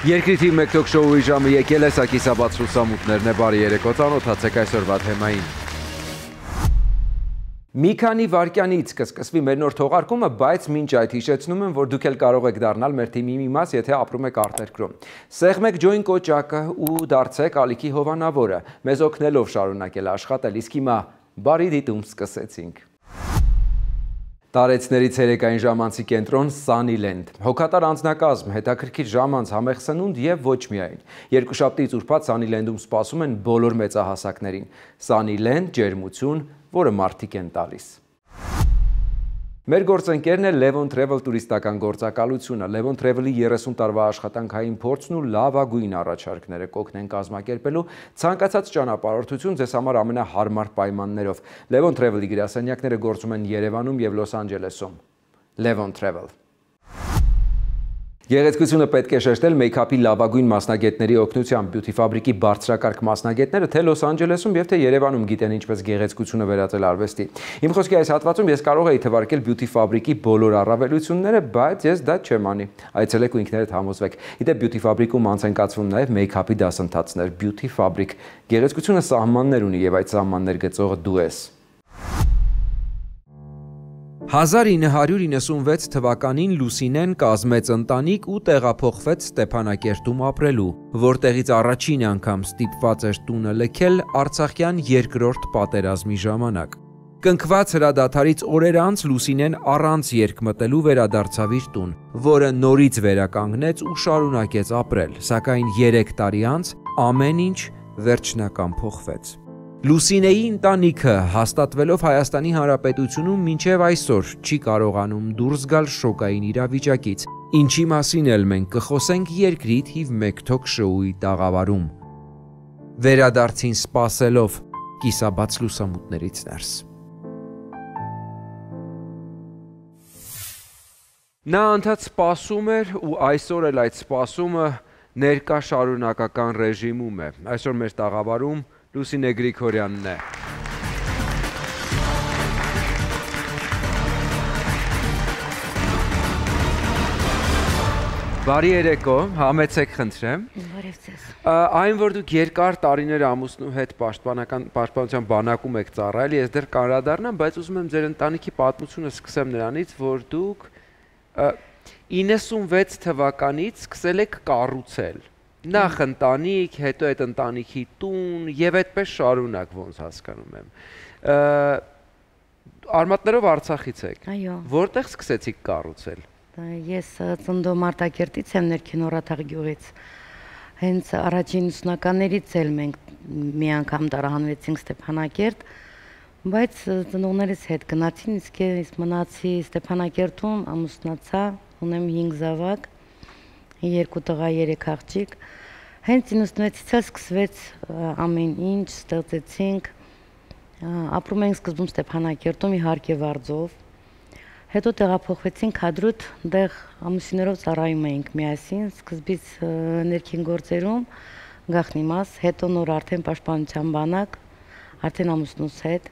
Երկրի թիվ մեկ թոք շոուի ժամը եկել է, սա կիսաբաց լուսամուտներն է, բարի երեկո, ծանոթացեք այսօրվա թեմային։ Մի քանի վայրկյանից կսկսվի մեր նոր թողարկումը, բայց մինչ այդ հիշեցնում եմ, որ դուք էլ կարող եք դառնալ մեր թիմի մի մաս, եթե ապրում եք արտերկրում։ Սեղմեք ջոին կոճակը ու դարձեք ալիքի հովանավորը, մեզ օգնելով շարունակել աշխատել, իսկ հիմա բարի դիտում սկսեցինք։ Տարեցների ցերեկային ժամանցի կենտրոն Սանիլենդ, հոգատար անձնակազմ, հետաքրքիր ժամանց, համեղ սնունդ եւ ոչ միայն։ Երկուշաբթիից ուրբաթ Սանիլենդում սպասում են բոլոր մեծահասակներին։ Սանիլենդ ջերմություն, որը մարդիկ են տալիս։ Մեր գործընկերն է Levon Travel տուրիստական գործակալությունը։ Levon Travel-ի 30 տարվա աշխատանքային փորձն ու լավագույն առաջարկները կօգնեն կազմակերպելու ցանկացած ճանապարհորդություն ձեզ համար ամենահարմար պայմաններով։ Levon Travel-ի գրասենյակները գործում են Երևանում եւ Լոս Անջելեսում։ Levon Travel։ Գեղեցկությունը պետք է շեշտել մեյքափի լավագույն մասնագետների օգնությամբ։ Բյութի ֆաբրիկի բարձրակարգ մասնագետները թե Լոս Անջելեսում եւ թե Երևանում գիտեն ինչպես գեղեցկությունը վերածել արվեստի։ Իմ խոսքի այս հատվածում ես կարող էի թվարկել Բյութի ֆաբրիկի բոլոր առավելությունները, բայց ես դա չեմ անի։ Այցելեք ու ինքներդ համոզվեք։ Իդեպ Բյութի ֆաբրիկում անց են կացվում նաեւ մեյքափի դասընթացներ։ Բյութի ֆաբրիկ գեղեցկությունը սահմաններ ունի եւ այդ սահմաններ գծողը դու ես։ 1996 թվականին Լուսինեն կազմեց ընտանիք ու տեղափոխվեց Ստեփանակերտում ապրելու, որտեղից առաջին անգամ ստիպված էր տունը լքել Արցախյան երկրորդ պատերազմի ժամանակ։ Կնքված հրադադարից օրեր անց Լուսինեն առանց երկմտելու վերադարձավ իր տուն, որը նորից վերականգնեց ու շարունակեց ապրել, սակայն 3 տարի անց ամեն ինչ վերջնական փոխվեց։ Լուսինեի ընտանիքը հաստատվելով Հայաստանի Հանրապետությունում մինչև այսօր չի կարողանում դուրս գալ շոկային իրավիճակից, ինչի մասին էլ մենք կխոսենք երկրի թիվ 1 թոք շոուի տաղավարում։ Վերադարձին սպասելով կիսաբաց լուսամուտներից ներս։ Նա անդադ սպասում էր ու այսօր էլ այդ սպասումը ներկա շարունակական ռեժիմում է։ Այսօր մեր տաղավարում Լուսինե Գրիգորյանն է։ Բարի երեկո, համեցեք խնդրեմ։ Բարև ձեզ։ Այն որ դուք երկար տարիներ ամուսնու հետ պաշտպանության բանակում եք ծառայել, ես դեռ կանրադառնամ, բայց ուզում եմ ձեր ընտանիքի պատմությունը սկսեմ նրանից, որ դուք 96 թվականից սկսել եք կառուցել։ Նախ ընտանիք, հետո այդ ընտանիքի տուն եւ այդպես շարունակ ոնց հասկանում եմ։ Արմատներով Արցախից եք։ Այո։ Որտեղ սկսեցիք կառուցել։ Ես ծննդով Մարտակերտից եմ, ներքին Օրաթաղ գյուղից։ Հենց առաջին ուսումնականներից էլ մենք մի անգամ տարահանվեցինք Ստեփանակերտ, բայց ծնողներս հետ գնացին, իսկ ես մնացի Ստեփանակերտում, ամուսնացա, ունեմ 5 զավակ, 2 տղա, 3 աղջիկ։ Հենց 96-ից սկսվեց ամեն ինչ, ստեղծեցինք, ապրում ենք սկզբում Ստեփանակերտում, իհարկե վարձով։ Հետո տեղափոխվեցինք Հադրութ, դեղ ամուսիններով ծառայում էինք միասին, սկզբից ներքին գործերում, գաղտնի մաս, հետո նոր արդեն պաշտպանության բանակ, արդեն ամուսնուս հետ։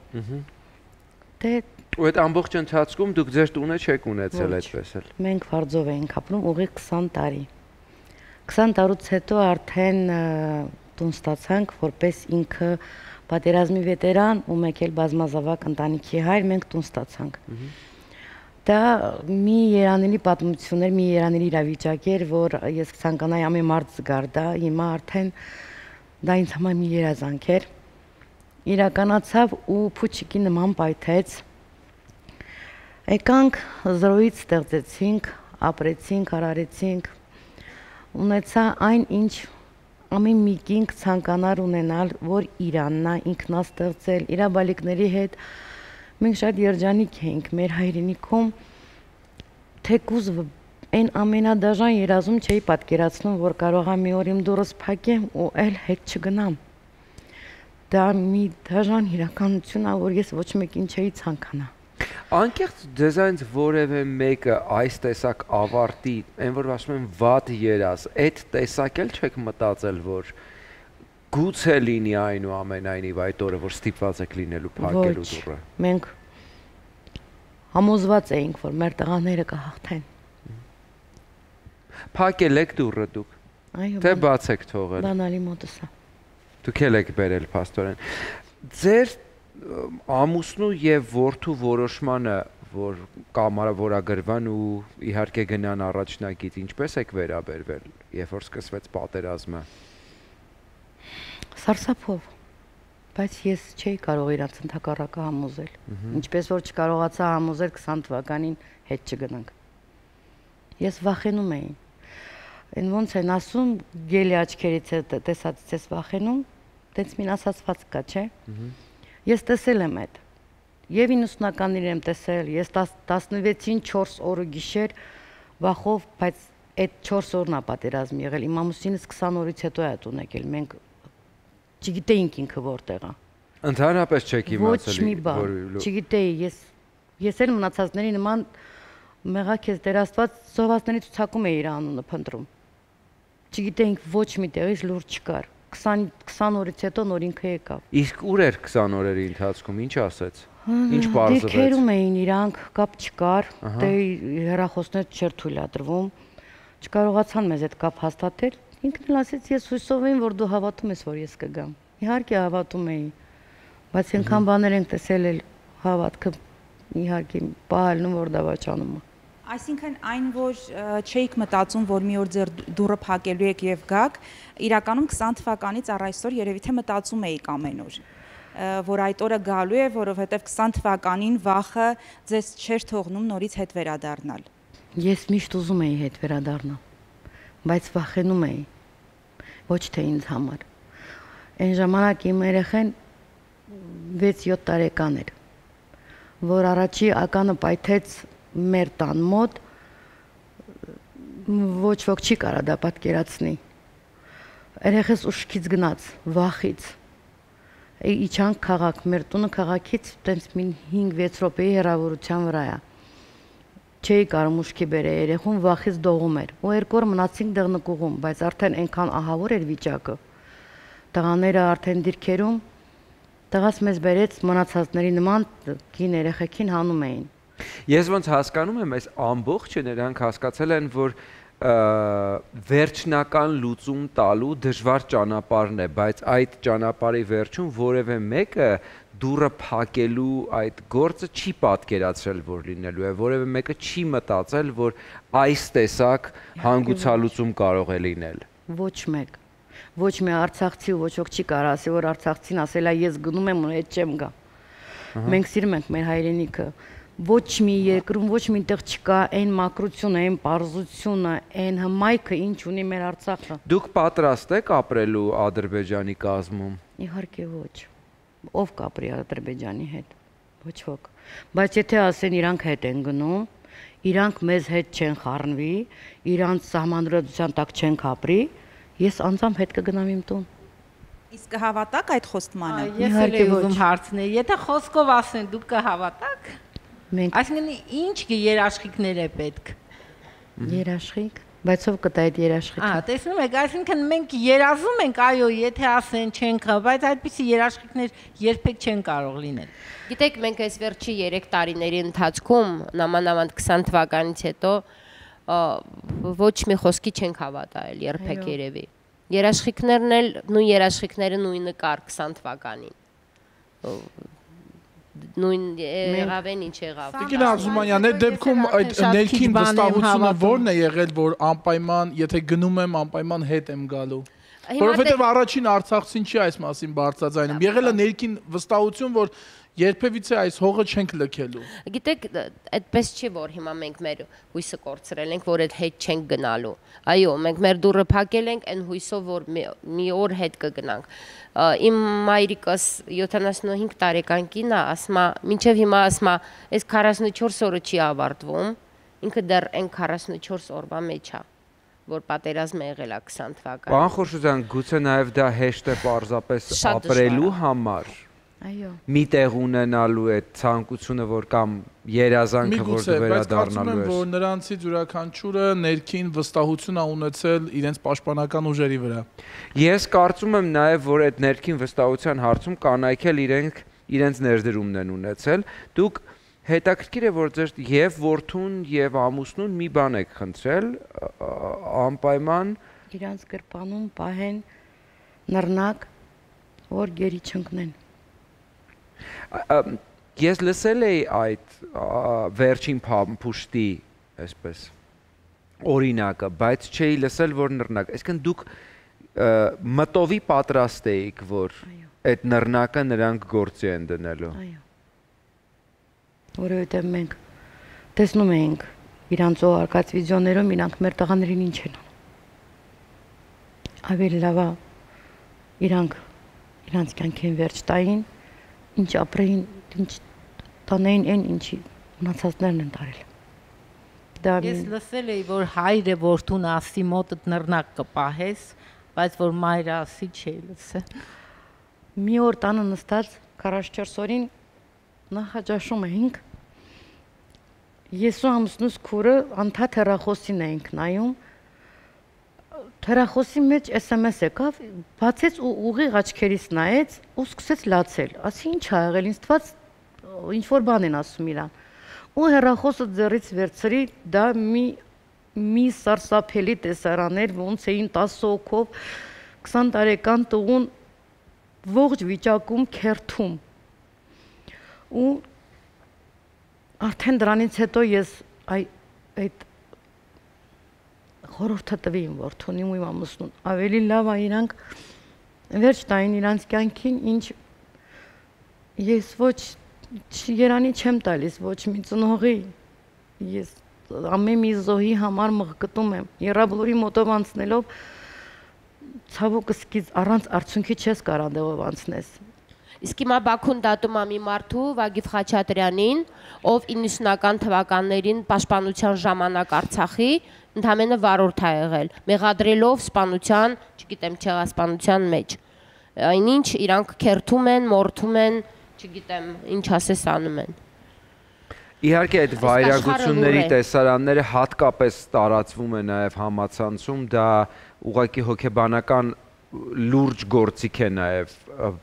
Ու այդ ամբողջ ընթացքում դուք ձեր տունը չեք ունեցել այդպես էլ։ Մենք վարձով էինք ապրում ուղիղ 20 տարի։ 20 տարուց հետո արդեն տուն ստացանք, որպես ինքը պատերազմի վետերան ու մեկ էլ բազմազավակ ընտանիքի հայր, մենք տուն ստացանք։ Դա մի երանելի պատմություն էր, մի երանելի իրավիճակ էր, որ ես ցանկանայի ամեն մարդ զգար դա, հիմա արդեն դա ինձ համար մի երազանք էր։ Իրականացավ ու փուչիկի նման պայթեց։ Եկանք զրոյից ստեղծեցինք, ապրեցինք, արարեցինք, ունեցա այն ինչ ամեն մի կինք ցանկանար ունենալ, որ իրաննա, ինքնա ստեղծել, իր բալիկների հետ մենք շատ երջանիկ էինք մեր հայրենիքում, թեկուզ այն ամենադաժան երազում չէի պատկերացնում, որ կարողա մի օր իմ դուրս փակեմ ու էլ հետ չգնամ։ Դա մի դաժան իրականություն է, որ ես ոչ մեկին չէի ցանկանա։ Անկեղծ ձեզանից որևէ մեկը այս տեսակ ավարտի, այն որ ասում են վատ երազ, այդ տեսակ էլ չեք մտածել, որ գուցե լինի այնուամենայնիվ այդ օրը, որ ստիպված եք լինելու փակելու դուռը։ Մենք համոզված էինք, որ մեր տղաները կհաղթեն։ Փակել եք դուռը դուք։ Այո, Թե բաց եք թողել։ բանալի մոտս է։ Դուք եք բերել փաստորեն։ Ձեր ամուսնու եւ որդու որոշմանը, որ կամավորագրվան ու իհարկե գնան առաջնագիծ, ինչպես եք վերաբերվել, երբ որ սկսվեց պատերազմը։ Սարսափով, բայց ես չէի կարող իրանց ընդհակառակը համոզել։ Ինչպես որ չկարողացա համոզել 20 թվականին հետ չգնանք։ Ես վախենում էի։ Այն ոնց են ասում, գելի աչքերից է տեսածից ես վախենում, տենց մին ասացված կա, չէ։ Ես տեսել եմ այդ։ Եվ 90-ականներին եմ տեսել, ես 16-ին 4 օրը գիշեր վախով, բայց այդ 4 օրն է պատերազմ եղել։ Իմ ամուսինս 20 օրից հետո է տուն եկել։ Մենք չգիտեինք ինքը որտեղ է։ Ընդհանրապես չեք իմացել, Ոչ մի բան, չգիտեի, ես էլ մնացածների նման մեղա քեզ Տեր Աստված զոհվածների ցուցակում է իր անունը փնտրում։ Չգիտեինք ոչ մի տեղից լուրջ չկար։ 20 օրից հետո նոր ինքը եկավ։ Իսկ ուր էր 20 օրերի ընթացքում, ինչ ասեց։ Ինչ բարձվեց։ Դիրքերում էին իրանք, կապ չկար, դե հեռախոսներ չէր թույլատրվում։ Չկարողացան մեզ այդ կապ հաստատել։ Ինքն էլ ասեց, ես հույսով եմ, որ դու հավատում ես, որ ես կգամ։ Իհարկե հավատում էի, բայց այնքան բաներ ենք տեսել, էլ հավատքը իհարկե պահելն որ դավաճանում է։ Այսինքն այն, որ չէիք մտածում, որ մի օր ձեր դուռը փակելու եք եւ գաք, իրականում 20 թվականից առ այսօր երևի թե մտածում էիք ամեն օր, որ այդ օրը գալու է, որովհետեւ 20 թվականին վախը ձեզ չէր թողնում նորից հետ վերադառնալ։ Ես միշտ ուզում էի հետ վերադառնալ, բայց վախենում էի, ոչ թե ինձ համար։ Այն ժամանակ իմ երեխան 6-7 տարեկան էր, որ առաջի ականը պայթեց մեր տան մոտ, ոչ ոք չի կարա դա պատկերացնի։ Երեխես ուշքից գնաց, վախից։ Իջանք քաղաք, մեր տունը քաղաքից տենց մին 5-6 րոպեի հեռավորության վրա է։ Չէի կարող ուշքի բերել, երեխուն վախից դողում էր։ Ու 2 օր մնացինք դեղ նկուղում, բայց արդեն այնքան ահավոր էր վիճակը։ Տղաները արդեն դիրքերում, տղաս մեզ բերեց մնացածների նման կին երեխեքին հանում էին։ Ես ոնց հասկանում եմ, այս ամբողջը նրանք հասկացել են, որ վերջնական լուծում տալու դժվար ճանապարհն է, բայց այդ ճանապարհի վերջում որևէ մեկը դուռը փակելու այդ գործը չի պատկերացրել, որ լինելու է, որևէ մեկը չի մտածել, որ այս տեսակ հանգուցալուծում կարող է լինել։ Ոչ մեկ։ Ոչ մի արցախցի ու ոչ ոք չի կարող ասել, որ արցախցին ասել է ես գնում եմ ու հետ չեմ գա։ Մենք սիրում ենք մեր հայրենիքը։ Ոչ մի երկրում, ոչ մի տեղ չկա այն մակրությունը, այն պարզությունը, այն հմայքը, ինչ ունի մեր Արցախը։ Դուք պատրաստ եք ապրելու Ադրբեջանի կազմում։ Իհարկե ոչ։ Ով կապրի Ադրբեջանի հետ։ Ոչ ոք։ Բայց եթե ասեն իրանք հետ են գնում, իրանք մեզ հետ չեն խառնվի, իրանց սահմանադրության տակ չեն ապրի, ես անձամբ հետ կգնամ իմ տուն։ Իսկ կհավատաք այդ խոստմանը։ Ես էլ եմ ուզում հարցնել, եթե խոսքով ասեն, դուք կհավատաք։ Այսինքն ինչ երաշխիքներ է պետք։ Երաշխիք, բայց ով կտա այդ երաշխիքը։ Տեսնում եք, այսինքն մենք երազում ենք, այո, եթե ասեն չենք, բայց այդպիսի երաշխիքներ երբեք չեն կարող լինել։ Գիտեք, մենք այս վերջի 3 տարիների ընթացքում, նամանավանդ 20 թվականից հետո ոչ մի խոսքի չենք հավատալ երբեք երևի։ Երաշխիքներն էլ նույն երաշխիքները նույնը կար 20 թվականին։ Նույն եղավեն ինչ եղավ։ Տիկին Արզումանյան, այդ դեպքում այդ ներքին վստահությունը ո՞րն է եղել, որ անպայման, եթե գնում եմ, անպայման հետ եմ գալու։ Որովհետև առաջին արցախցին չի այս մասին բարձրաձայնում։ Եղել է ներքին վստահություն, որ երբևիցե այս հողը չենք լքելու։ Գիտեք, այդպես չի, որ հիմա մենք մեր հույսը կորցրել ենք, որ այդ հետ չենք գնալու։ Այո, մենք մեր դուռը փակել ենք այն հույսով, որ մի օր հետ կգնանք։ Իմ մայրիկս 75 տարեկան կին է, ասում է, մինչև հիմա ասում է, այս 44 օրը չի ավարտվում, ինքը դեռ այն 44 օրվա մեջ է, որ պատերազմը եղել է 20 թվականին։ Պարոն Խորշուդյան, գուցե նաև դա հեշտ է պարզապես ապրելու համար։ Այո։ Մի տեղ ունենալու է ցանկությունը, որ կամ երազանքը, որ դու վերադառնալու ես։ Բայց կարծում եմ, որ նրանցից յուրաքանչյուրը ներքին վստահություն է ունեցել իրենց պաշտպանական ուժերի վրա։ Ես կարծում եմ նաև, որ այդ ներքին վստահության հարցում կանայք էլ իրենց ներդրումն են ունեցել։ Դուք հետաքրքիր է, որ ձեր եւ որդուն եւ ամուսնուն մի բան եք խնդրել, անպայման իրանց գրպանում պահեն նռնակ, որ գերի չընկնեն։ Ես լսել էի այդ վերջին փամփուշտի, այսպես, օրինակը, բայց չէի լսել, որ նռնակ, այսինքն դուք մտովի պատրաստ էիք, որ այդ նռնակը նրանք գործի են դնելու։ Այո։ Որովհետև մենք տեսնում էինք իրանց ողարկած վիդեոներում իրանք մեր տղաներին ինչ են անում։ Ավելի լավ է իրանց կյանքին վերջ տային, ինչ ապրեին, ինչ տանեին այն ինչի մնացածներն են տարել։ Ես լսել էի, որ հայրը որդուն ասի մոտդ նռնակ կպահես, բայց որ մայրը ասի չէի լսել։ Մի օր տանը նստած 44 օրին նախաճաշում էինք։ Ես ու ամուսնուս քուրը անդադ հեռախոսին էինք նայում։ Հեռախոսի մեջ SMS եկավ, բացեց ու ուղիղ աչքերից նայեց ու սկսեց լացել։ Ասի ինչ ա եղել, ինձ թվաց ինչ որ բան են ասում իրան։ Ու հեռախոսը ձեռից վերցրի, դա մի սարսափելի տեսարան էր, ոնց էին 10 հոգով 20 տարեկան տղուն ողջ վիճակում քերթում։ Ու արդեն դրանից հետո ես այդ խորհուրդը տվի իմ որդուն, իմ ամուսնուն, ավելի լավ է իրանք վերջ տային իրանց կյանքին, ինչ ես ոչ երանի չեմ տալիս, ոչ մի ծնողի, ես ամեն մի զոհի համար մղկտում եմ, Եռաբլուրի մոտով անցնելով ցավոք սկիզ առանց արդյունքի չես կարող դեղով անցնես։ Իսկ հիմա Բաքուն դատում է մի մարդու Վագիվ Խաչատրյանին, ով 90-ական թվականներին պաշտպանության ժամանակ Արցախի ընդամենը վարորդ է եղել, մեղադրելով սպանության, չգիտեմ, ցեղասպանության մեջ։ Այնինչ իրանք քերթում են, մորթում են, չգիտեմ, ինչ ասես անում են։ Իհարկե այդ վայրագությունների տեսարանները հատկապես տարածվում է նաև համացանցում, դա ուղղակի հոգեբանական լուրջ գործիք է նաև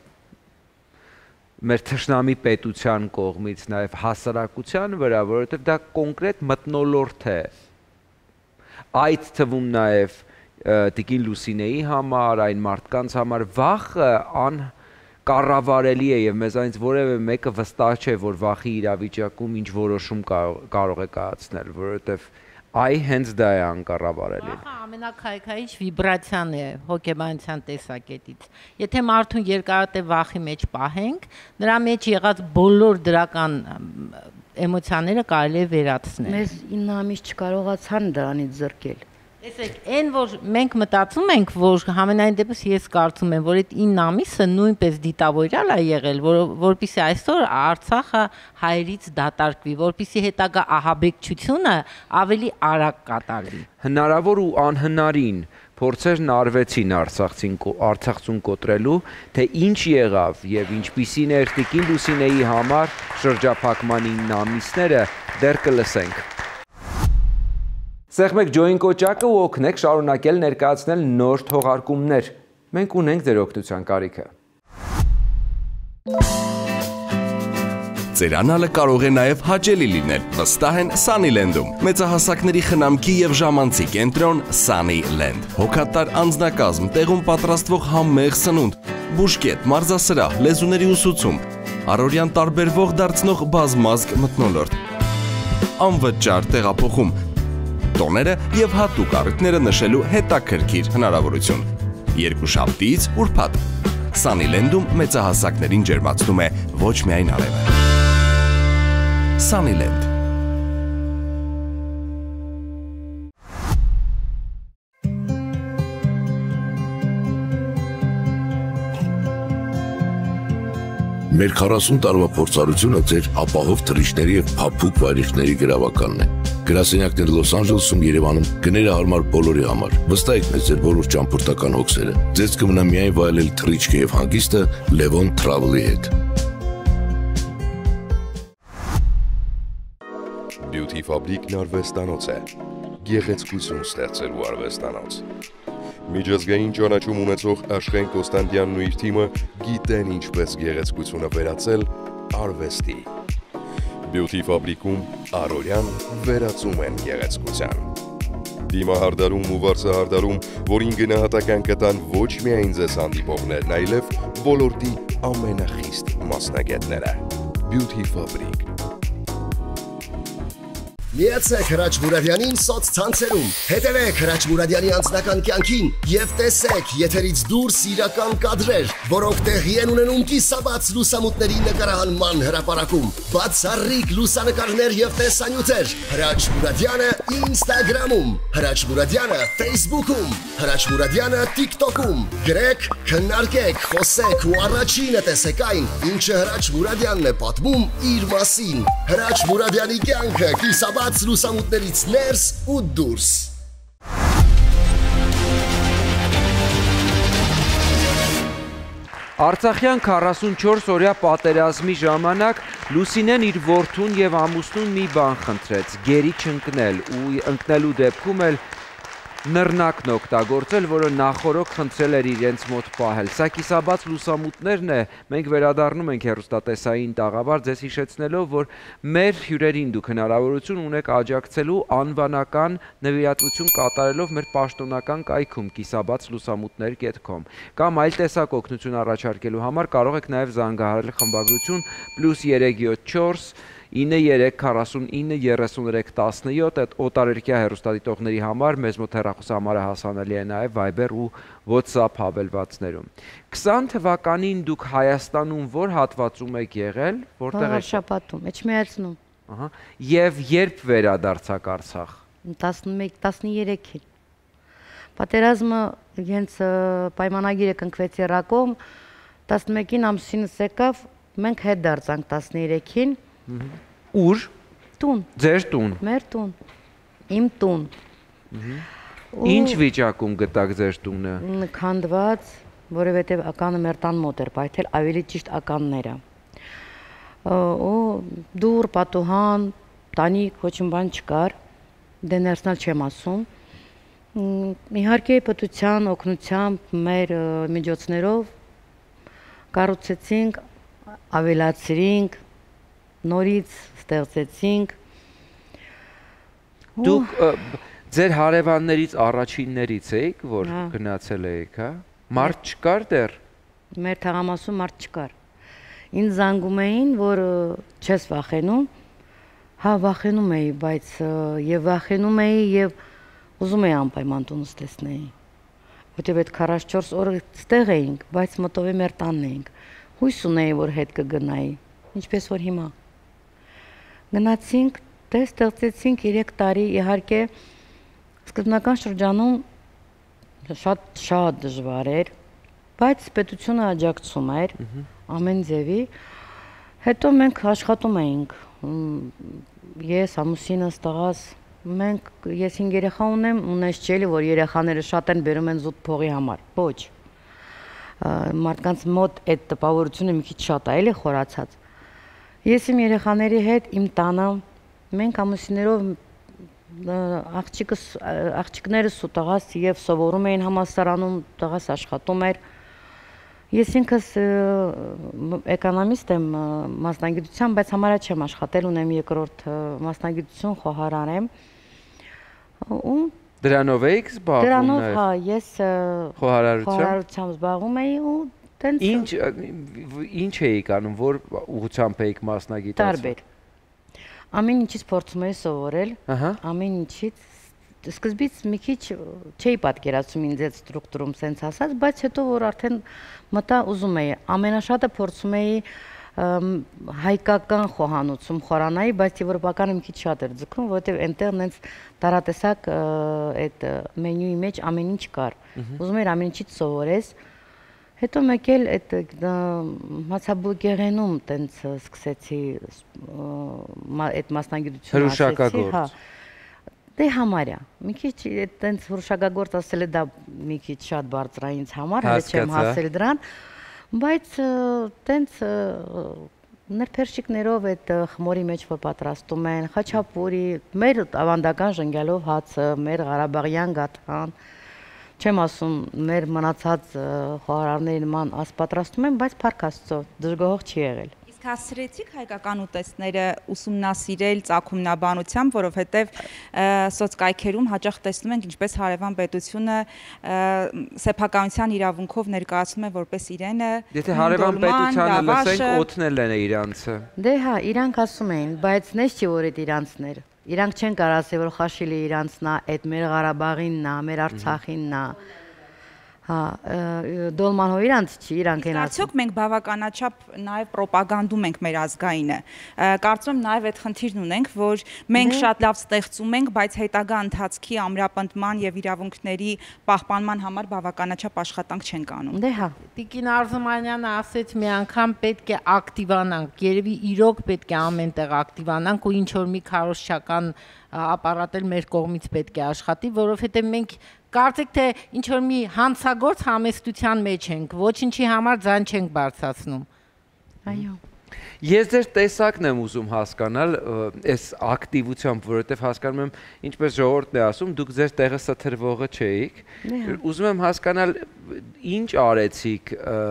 մեր թշնամի պետության կողմից, նաև հասարակության վրա, որովհետև դա կոնկրետ մթնոլորտ է։ Այդ թվում նաև Տիկին Լուսինեի համար, այն մարդկանց համար վախը կառավարելի է եւ մեզանից որևէ մեկը վստահ չէ, որ վախի իրավիճակում ինչ որոշում կարող է կայացնել, որովհետև հենց դա է անկառավարելի։ Վախը ամենակայքայիչ վիբրացիան է հոգեբանության տեսակետից։ Եթե մարդուն երկարատև վախի մեջ պահենք, նրա մեջ եղած բոլոր դրական էմոցիաները կարելի է վերացնել։ Մեզ 9 ամիս չկարողացան դրանից զրկել։ Տեսեք, այն որ մենք մտածում ենք, որ համենայն դեպս ես կարծում եմ, որ այդ 9 ամիսը նույնպես դիտավորյալ է եղել, որպեսզի այսօր Արցախը հայերից դատարկվի, որպեսզի հետագա ահաբեկչությունը ավելի արագ կատարվի։ Հնարավոր ու անհնարին փորձերն արվեցին Արցախցուն կոտրելու, թե ինչ եղավ եւ ինչպիսին էր Տիկին Լուսինեի համար շրջափակման 9 ամիսները, դեռ կլսենք։ Սեղմեք ջոին կոճակը ու օգնեք շարունակել ներկայացնել նոր թողարկումներ։ Մենք ունենք ձեր օգնության կարիքը։ Ծերանալը կարող է նաև հաճելի լինել, վստահ են Sunnyland-ում։ Մեծահասակների խնամքի եւ ժամանցի կենտրոն Sunnyland։ Հոգատար անձնակազմ, տեղում պատրաստվող համեղ սնունդ, բուժկետ, մարզասրահ, լեզուների ուսուցում, առօրյան տարբերվող դարձնող բազմազգ մթնոլորտ։ Անվճար տեղափոխում, տոները եւ հատուկ առիթները նշելու հետաքրքիր հնարավորություն։ Երկուշաբթից ուրբաթ Sunnyland-ում մեծահասակներին ջերմացնում է ոչ միայն արևը։ Sunnyland։ Մեր 40 տարվա փորձառությունը ձեր ապահով թռիչքների եւ փափուկ վայրիչների գրավականն է։ Գրասենյակներ Լոս Անջելեսում, Երևանում գները հարմար բոլորի համար։ Վստահեք մեզ ձեր բոլոր ճամփորդական հոգսերը։ Ձեզ կմնա միայն վայելել թռիչքը եւ հանգիստը Levon Travel-ի հետ։ Beauty Fabric-ն արվեստանոց է։ Գեղեցկություն ստեղծելու արվեստանոց։ Միջազգային ճանաչում ունեցող Աշխեն Կոստանդյանն ու իր թիմը գիտեն ինչպես գեղեցկությունը վերածել արվեստի։ Beauty Fabric-ում առօրյան վերածում են գեղեցկության։ Դիմահարդարում ու վարձահարդարում, որին գնահատական կտան ոչ միայն ձեզ հանդիպողներն, այլև ոլորտի ամենախիստ մասնագետները։ Beauty Fabric։ Միացեք Հրաչ Մուրադյանին սոցցանցերում, հետևեք Հրաչ Մուրադյանի անձնական կյանքին և տեսեք եթերից դուրս իրական կադրեր, որոնք տեղի են ունենում կիսաբաց լուսամուտների նկարահանման հրապարակում, բացառիկ լուսանկարներ և տեսանյութեր, Հրաչ Մուրադյանը Ինստագրամում, Հրաչ Մուրադյանը Ֆեյսբուքում, Հրաչ Մուրադյանը TikTok-ում, գրեք, քննարկեք, խոսեք ու առաջինը տեսեք այն, ինչը Հրաչ Մուրադյանն է պատմում իր մասին, Հրաչ Մուրադյանի կյանքը կիսաբաց լուսամուտներից ներս ու դուրս։ Արցախյան 44 օրյա պատերազմի ժամանակ Լուսինեն իր որդուն և ամուսնուն մի բան խնդրեց՝ գերի չընկնել ու ընկնելու դեպքում էլ նռնակն օգտագործել, որը նախորոք խնդրել էր իրենց մոտ պահել։ Սա կիսաբաց լուսամուտներն է, մենք վերադառնում ենք հեռուստատեսային տաղավար, ձեզ հիշեցնելով, որ մեր հյուրերին դուք հնարավորություն ունեք աջակցելու անվանական նվիրատվություն կատարելով մեր պաշտոնական կայքում kisabac-lusamutner.com կամ այլ տեսակ օգնություն առաջարկելու համար կարող եք նաև զանգահարել խմբագրություն +374 93493317 այդ օտարերկրյա հեռուստադիտողների համար մեզ մոտ հեռախոսահամարը հասանելի է նաև Viber ու WhatsApp հավելվածներում։ 20 թվականին դուք Հայաստանում որ հատվածում եք եղել, որտեղ եք Շաբաթում, Էջմիածնում։ Ահա, եւ երբ վերադարձաք Արցախ։ 11-13-ին։ Պատերազմը հենց պայմանագիրը կնքվեց Իրաքում, 11-ին ամուսինս եկավ, մենք հետ դարձանք 13-ին։ Ուր։ Տուն։ Ձեր տուն։ Մեր տուն։ Իմ տուն։ Ինչ վիճակում գտաք ձեր տունը։ Քանդված, որովհետև ականը մեր տան մոտ էր պայթել, ավելի ճիշտ ականները։ Ու դուր, պատուհան, տանիք, ոչ մի բան չկար։ Դե ներսնալ չեմ ասում։ Իհարկե պետության օգնությամբ մեր միջոցներով կառուցեցինք, ավելացրինք, նորից ստեղծեցինք։ Դուք ձեր հարևաններից առաջիններից էիք, որ գնացել էիք, հա? Մարդ չկար դեռ։ Մեր թաղամասում մարդ չկար։ Ինձ զանգում էին, որ չես վախենում։ Հա, վախենում էի, բայց եւ վախենում էի եւ ուզում էի անպայման տունս տեսնեի։ Որտեւ այդ 44 օրը ստեղ էինք, բայց մտովի մեր տանն էինք։ Հույս ունեի, որ հետ կգնայի, ինչպես որ հիմա։ Գնացինք, ստեղծեցինք 3 տարի, իհարկե սկզբնական շրջանում շատ դժվար էր, բայց պետությունը աջակցում էր ամեն ձևի։ Հետո մենք աշխատում էինք, ես, ամուսինս, տղաս, ես 5 երեխա ունեմ, ունես չէլի, որ երեխաները շատ են բերում են զուտ փողի համար, ոչ։ Մարդկանց մոտ այդ տպավորությունը մի քիչ շատ է, էլի խորացած։ Ես իմ երեխաների հետ իմ տանը, մենք ամուսիններով աղջիկներս ու տղաս եւ սովորում էին համալսարանում, տղաս աշխատում էր։ Ես ինքս էկոնոմիստ եմ մասնագիտությամբ, բայց համարյա չեմ աշխատել, ունեմ 2-րդ մասնագիտություն, խոհարար եմ։ Ու դրանով էիք զբաղվում։ Դրանով, հա, ես խոհարարությամբ զբաղվում էի ու Ինչ էիք անում, որ ուղղությամբ էիք մասնագիտացել։ Տարբեր։ Ամեն ինչից փորձում էի սովորել, ամեն ինչից սկզբից մի քիչ չէի պատկերացնում ինձ այդ ստրուկտուրում սենց ասած, բայց հետո որ արդեն մտա ուզում էի, ամենաշատը փորձում էի հայկական խոհանոցում խորանայի, բայց եվրոպականը մի քիչ շատ էր ձգում, որովհետև այնտեղ նենց տարատեսակ այդ մենյուի մեջ ամեն ինչ կար։ Ուզում էի ամեն ինչից սովորես։ Հետո մեկ էլ այդ մացաբուլկեղենում տենց սկսեցի այդ մասնագիտությունը ասեցի, հա, դե համարյա, մի քիչ տենց հրուշագագործ ասել է դա մի քիչ շատ բարձր է ինձ համար, հենց չեմ հասել դրան, բայց տենց ներփերշիկներով այդ խմորի մեջ որ պատրաստում են, խաչապուրի, մեր ավանդական ժենգյալով հացը, մեր ղարաբաղյան գաթան, չեմ ասում, մեր մնացած խոհարարների նման աս պատրաստում են, բայց փառք Աստծո, դժգոհող չի եղել։ Իսկ Մենք հասցրեցիք հայկական ուտեստները ուսումնասիրել ծագումնաբանությամբ, որովհետև սոցկայքերում հաճախ տեսնում ենք ինչպես հարևան պետությունը սեփականության իրավունքով ներկայացնում է որպես իրենը։ Եթե հարևան պետությանը լսենք, օդնել են իրանցը։ Դե հա, իրանք ասում էին, բայց նես չի որ այդ իրանցներ։ Իրանք չեն կարող ասել, որ Խաշիլի իրանցն է, այդ մեր Ղարաբաղինն է, մեր Արցախինն է։ Հա, Դոլման հո իրանց չի, իրանք են ասում։ Արդյոք մենք բավականաչափ նաև ռոպագանդում ենք մեր ազգայինը։ Կարծում եմ նաև այդ խնդիրն ունենք, որ մենք շատ լավ ստեղծում ենք, բայց հետագա ընթացքի ամրապնդման եւ իրավունքների պահպանման համար բավականաչափ աշխատանք չենք անում։ Դե հա։ Տիկին Արզումանյանը ասեց մի անգամ պետք է ակտիվանանք, երևի իրոք պետք է ամենտեղ ակտիվանանք ու ինչ որ մի քարոզչական ապարատ էլ մեր կողմից պետք է աշխատի, որովհետեւ մենք կարծեք թե ինչ որ մի հանցագործ համեստության մեջ ենք, ոչինչի համար ձայն չենք բարձրացնում։ Այո։ Ես ձեր տեսակն եմ ուզում հասկանալ, այս ակտիվությամբ, որովհետև հասկանում եմ, ինչպես ժողովուրդն է ասում, դուք ձեր տեղը սթրվողը չէիք։ Ուզում եմ հասկանալ, ինչ արեցիք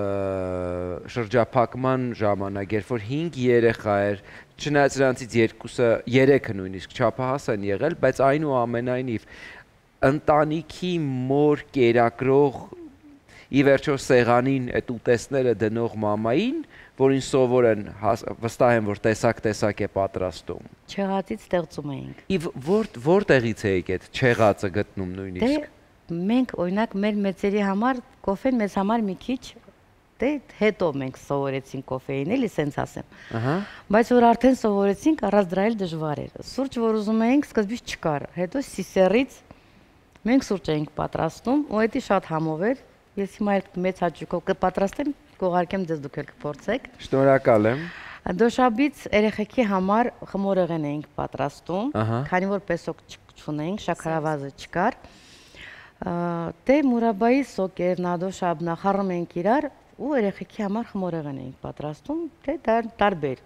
շրջափակման ժամանակ, երբ որ 5 երեխա էր, չնայած նրանցից 3-ը նույնիսկ չափահաս են եղել, բայց այնուամենայնիվ ընտանիքի մոր կերակրող ի վերջո սեղանին այդ ուտեստները դնող մամային, որին սովոր են վստահ են, որ տեսակ է պատրաստում։ Չեղածից ստեղծում էինք։ Եվ որտեղից էիք այդ չեղածը գտնում նույնիսկ։ Դե մենք օրինակ մեր մեծերի համար կոֆեն մեզ համար մի քիչ դե հետո մենք սովորեցինք կոֆեին, էլի սենց ասեմ։ Բայց որ արդեն սովորեցինք, առանց դրա էլ դժվար էր։ Սուրճ որ ուզում էինք, սկզբից չկար։ Հետո սիսերից մենք սուրճ էինք պատրաստում, ու դա շատ համով էր։ Ես հիմա էլ մեծ հաճույքով կպատրաստեմ, կուղարկեմ ձեզ դուք էլ կփորձեք։ Շնորհակալ եմ։ Դոշաբից երեխեքի համար խմորեղեն էինք պատրաստում, քանի որ պեսոկ չունեինք, շաքարավազը չկար։ Դե մուրաբայի սոկեր, նադոշաբնա խառնում էինք իրար ու երեխեքի համար խմորեղեն էինք պատրաստում, դե դա տարբեր։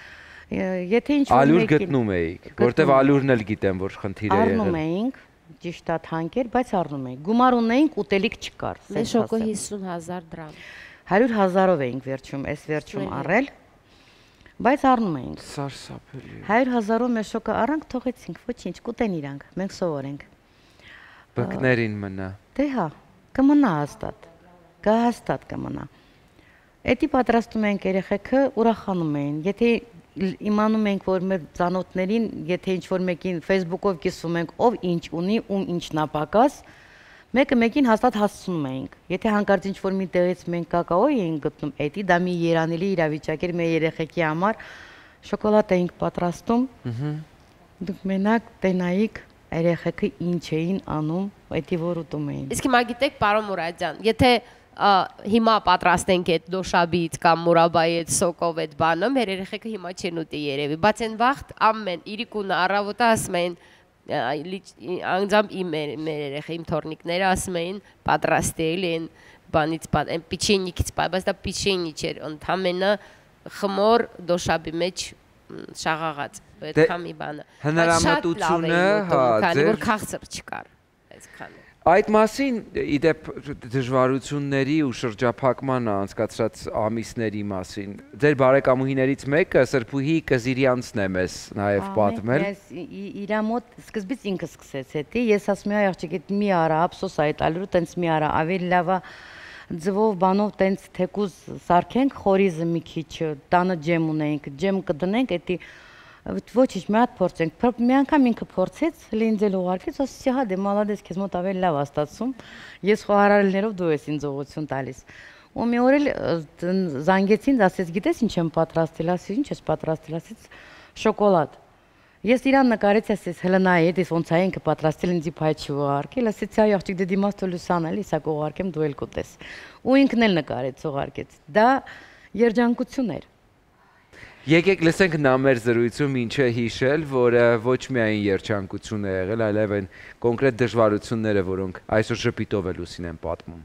Եթե ինչ-որ ալյուր գտնում էիք, որտեվ ալյուրն էլ գիտեմ, որ խնդիր է եղել։ Առնում էինք, ճիշտ է թանկեր, բայց առնում էինք։ Գումար ունեինք, ուտելիք չկար։ Մեշոկը 50,000 դրամ։ 100,000-ով էինք վերջում, այս վերջում առել, բայց առնում էինք։ Սարսափելի։ 100,000-ով մեշոկը առանք, թողեցինք, ոչինչ, կուտեն իրանք, մենք սովորենք։ Բկներին մնա։ Դե հա, կմնա հաստատ կմնա։ Էդի պատրաստում ենք երեխեքը, ուրախանում էին։ Եթե իմանում ենք, որ մեր ծանոթներին, եթե ինչ-որ մեկին Facebook-ով կիսում ենք, ով ինչ ունի, ում ինչն է պակաս, մեկը մեկին հաստատ հասցնում էինք։ Եթե հանկարծ ինչ-որ մի տեղից մենք կակաո էինք գտնում, էդի դա մի երանելի իրավիճակ էր մեր երեխեքի համար, շոկոլադ էինք պատրաստում։ Դուք մենակ տենայիք երեխեքը ինչ էին անում, էդի որ ուտում էին։ Իսկ հիմա գիտեք, պարոն Մուրադյան, եթե հիմա պատրաստենք այդ դոշաբից կամ մուրաբայի այդ սոկով այդ բանը, մեր երեխեքը հիմա չեն ուտի երևի, բայց այն վաղտ ամեն իրիկունը առավոտը ասում էին, անձամբ մեր երեխա, իմ թորնիկները ասում էին, պատրաստի էլի այն բանից, այն պիչենիկից, բայց դա պիչենի չէր, ընդամենը խմոր դոշաբի մեջ շաղաղած, այդքան մի բանը։ Հնարամտությունը, քանի որ քաղցր չկար այսքանը։ Այդ մասին, իդեպ դժվարությունների ու շրջափակման անցկացրած ամիսների մասին, ձեր բարեկամուհիներից մեկը Սրբուհի Կզիրյանցն է մեզ նաև պատմել։ Ես իրա մոտ սկզբից ինքը սկսեց հետի, ես ասում եմ աղջիկ, մի արա, ափսոս այդ ալյուրը տենց մի արա, ավելի լավ է ձվով բանով տենց թեկուզ սարքենք, խորիզը մի քիչ, տանը ջեմ ունենք, ջեմ կդնենք, էդի ոչինչ մի հատ փորձենք, մի անգամ ինքը փորձեց, լինձել ուղարկեց, ասեցի հա դե մալադես, քեզ մոտ ավելի լավ աստացում, ես խոհարարելներով դու ես ինձ ուղղություն տալիս։ Ու մի օր էլ զանգեցին, ասեց գիտես ինչ եմ պատրաստել, ասեցի ինչ ես պատրաստել, ասեց շոկոլադ։ Ես իրան նկարեցի, ասեց հələ նայ, դες ոնց է ինքը պատրաստել ինձի փայչի ուղարկել, ասեցի այ աղջիկ դե դիմաց թո լուսանել, իսա կուղարկեմ դու էլ կուտես։ Ու ինքն էլ նկարեց, ուղարկեց։ Դա երջանկություն էր։ Եկեք լսենք նա մեր զրույցում ինչ է հիշել, որը ոչ միայն երջանկություն է եղել, այլև այն կոնկրետ դժվարությունները, որոնք այսօր ժպիտով է Լուսին են պատմում։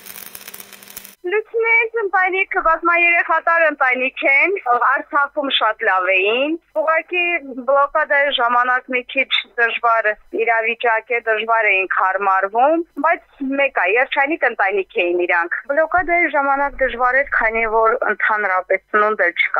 Լուսինեից ընտանիքը բազմաերեխատար ընտանիք են, Արցախում շատ լավ էին։ Ուղղակի բլոկադայի ժամանակ մի քիչ դժվար իրավիճակ է, դժվար էինք հարմարվում, բայց մեկ է, երջանիկ ընտանիք էին իրանք։ Բլոկադայի ժամանակ դժվար էր, քանի որ ընդհանրապես ծնունդ էլ չկար։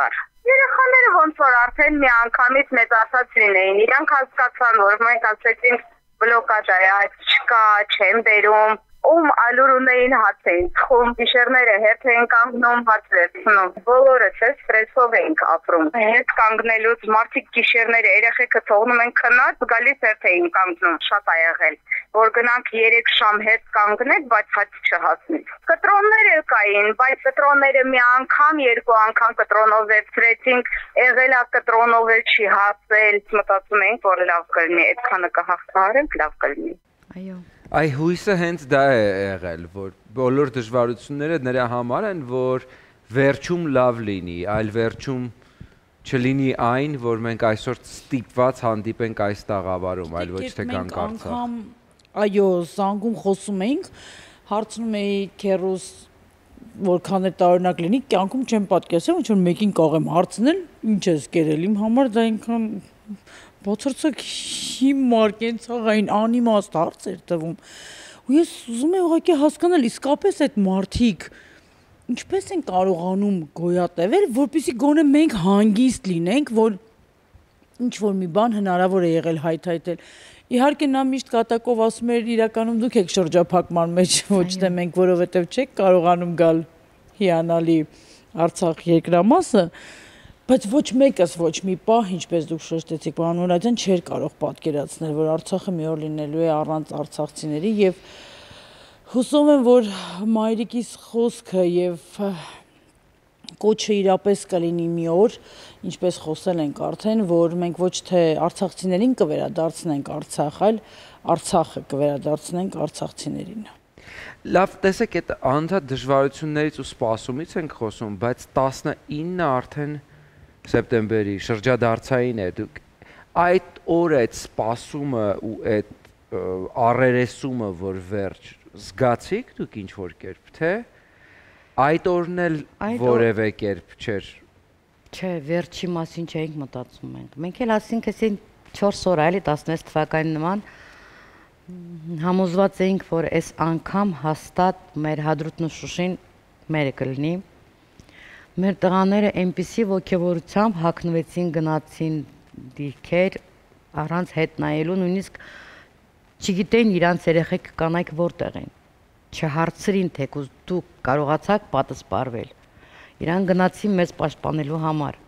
Երեխաները ոնց որ արդեն միանգամից մեծացած լինեին, իրանք հասկացան, որ մենք ասեցինք բլոկաժ է, այդ չկա, չեն բերում, ում ալուր ունեին հաց էին թխում, գիշերները հետ էին կանգնում, հաց վերցնում, բոլորս ստրեսով էինք ապրում, հետ կանգնելուց մարդիկ գիշերները երեխեքը թողնում են քնած, գալիս հետ էին կանգնում, շատ ա եղել, որ գնանք 3 շամ հետ կանգնենք, բայց հաց չհասնի։ Կտրոններ էլ կային, բայց կտրոնները մի անգամ, 2 անգամ կտրոնով վերցրեցինք, եղել է կտրոնով էլ չի հասել, մտածում էինք, որ լավ կլինի, այդքանը կհաղթահարենք, լավ կլինի։ Այո։ Այ հույսը հենց դա է եղել, որ բոլոր դժվարությունները նրա համար են, որ վերջում լավ լինի, այլ վերջում չլինի այն, որ մենք այսօր ստիպված հանդիպենք այս տաղավարում, այլ ոչ թե գանք Արցախ։ Այո, զանգում խոսում էինք, հարցնում էի քերուս որքան է տարօրինակ լինի, կյանքում չեմ պատկերացրել, ոնց որ մեկին կողեմ հարցնել, ինչ ես կերել, իմ համար դա այնքան բացարձակ հիմար կենցաղային անիմաստ հարց էր տվում։ Ու ես ուզում եմ ուղղակի հասկանալ, իսկապես այդ մարդիկ ինչպես են կարողանում գոյատևել, որպեսզի գոնե մենք հանգիստ լինենք, որ ինչ որ մի բան հնարավոր է եղել հայթայթել։ Իհարկե նա միշտ կատակով ասում էր իրականում դուք եք շրջափակման մեջ, ոչ թե մենք, որովհետև չեք կարողանում գալ հիանալի Արցախ երկրամասը, բայց ոչ մեկս ոչ մի պահ, ինչպես դուք շեշտեցիք, պարոն Մուրադյան, չէր կարող պատկերացնել, որ Արցախը մի օր լինելու է առանց արցախցիների եւ հուսով եմ, որ մայրիկիս խոսքը եւ կոչը իրապես կլինի մի օր, ինչպես խոսել ենք արդեն, որ մենք ոչ թե արցախցիներին կվերադարձնենք Արցախ, այլ Արցախը կվերադարձնենք արցախցիներին։ Լավ, տեսեք, այդ անդադ դժվարություններից ու սպասումից ենք խոսում, բայց 19-ը արդեն սեպտեմբերի շրջադարձային է, դուք այդ օրը այդ սպասումը ու այդ առերեսումը, որ վերջ զգացիք դուք ինչ-որ կերպ, թե այդ օրն էլ որևէ կերպ չէր։ Չէ, վերջի մասին չէինք մտածում ենք։ Մենք էլ ասինք, այսին 4 օր այլի 16 թվականի նման համոզված էինք, որ այս անգամ հաստատ մեր Հադրութն ու Շուշին մերը կլինի։ Մեր տղաները այնպիսի ոգևորությամբ հագնվեցին, գնացին դիրքեր առանց հետ նայելու, նույնիսկ չգիտեին իրանց երեխեք կանայք որտեղ են։ Չհարցրին, թեկուզ դուք կարողացաք պատասպարվել։ Իրան գնացին մեզ պաշտպանելու համար։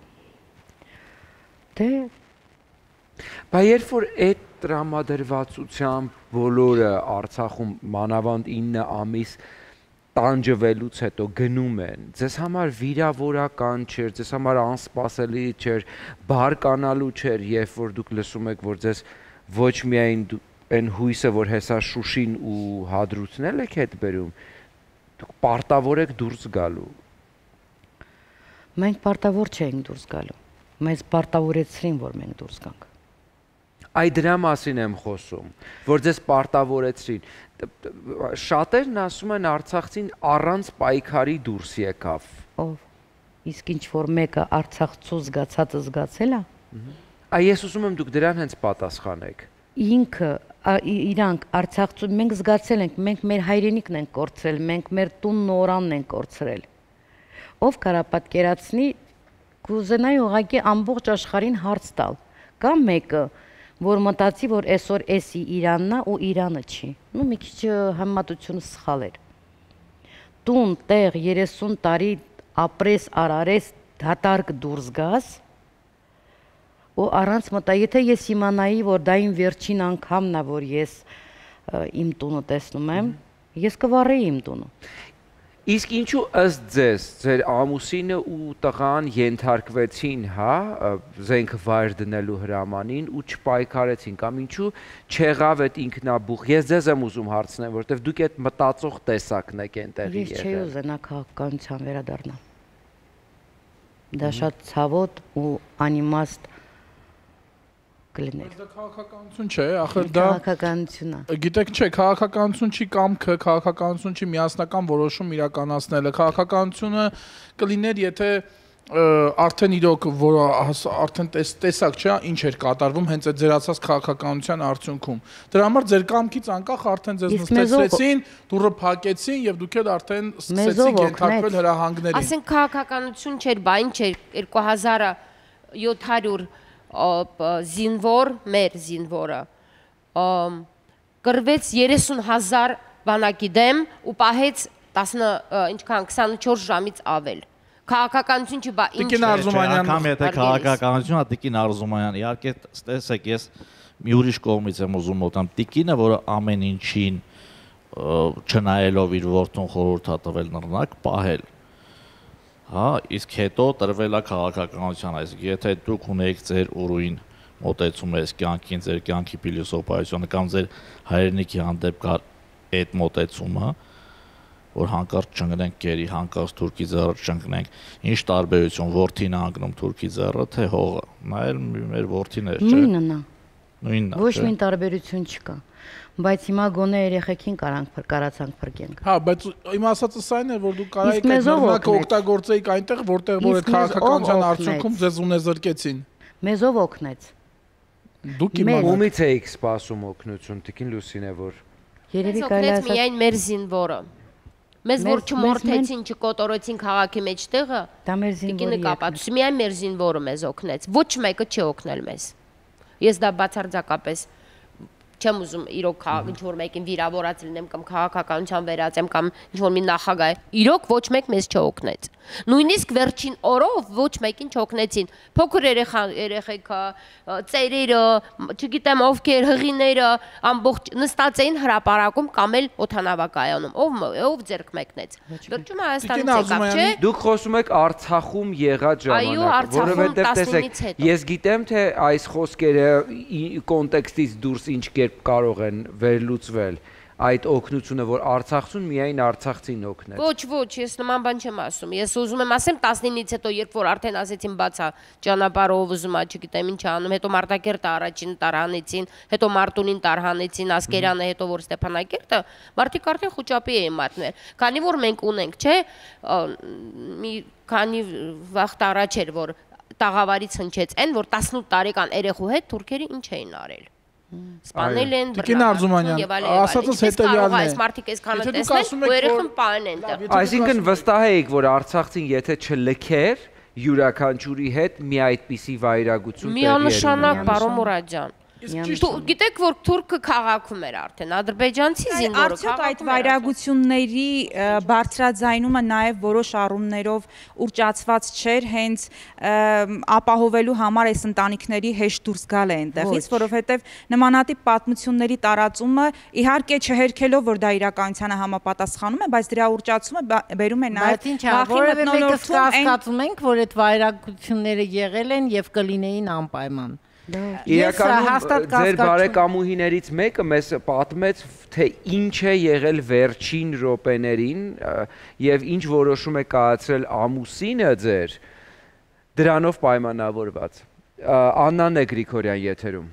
Դե Բայց երբ որ այդ տրամադրվածությամբ բոլորը Արցախում մանավանդ 9 ամիս տանջվելուց հետո գնում են, ձեզ համար վիրավորական չէր, ձեզ համար անսպասելի չէր, բարկանալու չէր, երբ որ դուք լսում եք, որ ձեզ ոչ միայն այն հույսը, որ հեսա Շուշին ու Հադրութն էլ եք հետ բերում, դուք պարտավոր եք դուրս գալու։ Մենք պարտավոր չէինք դուրս գալու։ Մեզ պարտավորեցրին, որ մենք դուրս գանք։ Այ դրա մասին եմ խոսում, որ ձեզ պարտավորեցրին։ Շատերն ասում են արցախցին առանց պայքարի դուրս եկավ։ Ով։ Իսկ ինչ որ մեկը Արցախցու զգացածը զգացել է։ Այ ես ուզում եմ դուք դրան հենց պատասխանեք։ Ինքը իրանք Արցախցու մենք զգացել ենք, մենք մեր հայրենիքն ենք կորցրել, մենք մեր տունն ու օրանն ենք կորցրել։ Ով կարա պատկերացնի, կուզենայի ուղղակի ամբողջ աշխարհին հարց տալ։ Կամ մեկը, որ մտածի, որ այսօր էսի Իրանն է ու Իրանը չի։ Ну մի քիչ համեմատությունը սխալ էր։ Տուն, տեղ 30 տարի ապրես, արարես, դատարկ դուրս գաս ու առանց մտա, եթե ես իմանայի, որ դա իմ վերջին անգամն է, որ ես իմ տունը տեսնում եմ, ես կվառեի իմ տունը։ Իսկ ինչու ըստ ձեզ, ձեր ամուսինը ու տղան ենթարկվեցին, հա, զենք վայր դնելու հրամանին ու չպայքարեցին, կամ ինչու չեղավ այդ ինքնաբուխ։ Ես ձեզ եմ ուզում հարցնեմ, որտեվ դուք այդ մտածող տեսակն եք այնտեղի եղել։ Ես չէի ուզենա քաղաքականության վերադառնալ։ Դա շատ ցավոտ ու անիմաստ կլիներ։ Դա քաղաքականություն չէ, ախր դա քաղաքականություն է։ Գիտեք, չէ, քաղաքականություն չի կամքը, քաղաքականություն չի միասնական որոշում իրականացնելը։ Քաղաքականությունը կլիներ, եթե արդեն իրոք որ արդեն տեսակ չէ ինչ էր կատարվում հենց այդ ձերացած քաղաքականության արդյունքում դրա համար ձեր կամքից անկախ արդեն ձեզ նստեցրեցին դուռը փակեցին եւ դուք էլ արդեն սկսեցիք ենթարկվել հրահանգներին ասենք քաղաքականություն չէր բա ինչ էր 2700 զինվոր մեր զինվորը կրվեց 30000 բանակի դեմ ու պահեց 24 ժամից ավել Քաղաքականություն չի, բա ինչ Տիկին Արզումանյան անգամ եթե քաղաքականությունը Տիկին Արզումանյան իհարկե տեսեք ես մի ուրիշ կողմից եմ ուզում մոտամ Տիկինը որը ամեն ինչին չնայելով իր որդուն խորհուրդ ա տվել նռնակ պահել հա իսկ հետո տրվել է քաղաքականության այս եթե դուք ունեիք ձեր ուրույն մոտեցում ես կյանքին ձեր կյանքի փիլիսոփայությունը կամ ձեր հայրենիքի հանդեպ կար այդ մոտեցումը որ հանկարծ չընկնենք գերի, հանկարծ թուրքի ձեռը չընկնենք, ինչ տարբերություն որդին անգնում թուրքի ձեռը, թե հողը, նա էլ մեր որդին էր, չէ։ Նույնն է։ Ոչ մի տարբերություն չկա, բայց հիմա գոնե երեխեքին կարացանք փրկենք։ Հա, բայց իմ ասածս այն է, որ դու կարայիք այդ նռնակը օգտագործեիք այնտեղ, որտեղ որ այդ քաղաքականության արդյունքում ձեզ ունեզրկեցին։ Մեզ ով օգնեց։ Դուք իմանաք։ Ումից էիք սպասում օգնություն, Տիկին Լուսինե, որ Երևի կարելի ասած միայն մեր զինվորը Մեզ որ չմորթեցին, չկոտորեցին քաղաքի մեջտեղը, տիկինը կապացուցի, միայն մեր զինվորը մեզ օգնեց, ոչ մեկը չի օգնել մեզ։ Ես դա բացարձակապես չեմ ուզում իրոք ինչ-որ մեկին վիրավորած լինեմ կամ քաղաքականության վերածեմ կամ ինչ-որ մի նախագահ, իրոք ոչ մեկ մեզ չօգնեց։ Նույնիսկ վերջին օրով ոչ մեկին չօգնեցին։ Փոքր երեխեքը, ծերերը, չգիտեմ ովքեր, հղիները ամբողջ նստած էին հրապարակում կամ էլ օդանավակայանում։ Ով ձեռք մեկնեց։ Վերջում Հայաստանից եկավ, չէ։ Դուք խոսում եք Արցախում եղած ժամանակ, որովհետև տեսեք, ես գիտեմ թե այս խոսքերը կոնտեքստից դուրս ինչ կարող են վերլուծվել այդ օգնությունը, որ Արցախցուն միայն Արցախցին օգնեց։ Ոչ, ես նման բան չեմ ասում։ Ես ուզում եմ ասեմ 19-ից հետո, երբ որ արդեն ասեցին բացա ճանապարհով ուզում ա, չգիտեմ ինչ անում, հետո Մարտակերտը առաջին տարհանեցին, հետո Մարտունին տարհանեցին, Ասկերանը, հետո որ Ստեփանակերտը, մարդիկ արդեն խոճապի էին մատնել։ Քանի որ մենք ունենք, չէ, մի քանի վաղ առաջ էր, որ տաղավարից հնչեց այն, որ 18 տարեկան երեխու հետ թուրքերը ինչ էին արել։ Սպանել են, բռնապետություն եւ այլն։ Ասածս հետեւյալն է։ Այս մարդիկ այսքանը տեսնեն, ու երեխան պահեն այնտեղ։ Այսինքն վստահ եք, որ Արցախցին եթե չլքեր յուրաքանչյուրի հետ մի այդպիսի վայրագություն տեղի էր։ Միանշանակ, պարոն Մուրադյան։ Գիտեք, որ թուրքը քաղաքում էր արդեն, ադրբեջանցի զինվորը արդյոք այդ վայրագությունների բարձրաձայնումը նաև որոշ առումներով ուռճացված չէր հենց ապահովելու համար այս ընտանիքների հեշտ դուրս գալ է այնտեղից, որովհետև նմանատիպ պատմությունների տարածումը իհարկե չհերքելով, որ դա իրականությանը համապատասխանում է, բայց դրա ուռճացումը բերում է նաև որևէ մեկը հասկացում ենք, որ այդ վայրագությունները եղել են եւ կլինեին անպայման։ Իրականում ձեր բարեկամուհիներից մեկը մեզ պատմեց, թե ինչ է եղել վերջին րոպեներին եւ ինչ որոշում է կայացրել ամուսինը ձեր դրանով պայմանավորված։ Աննան է Գրիգորյան եթերում։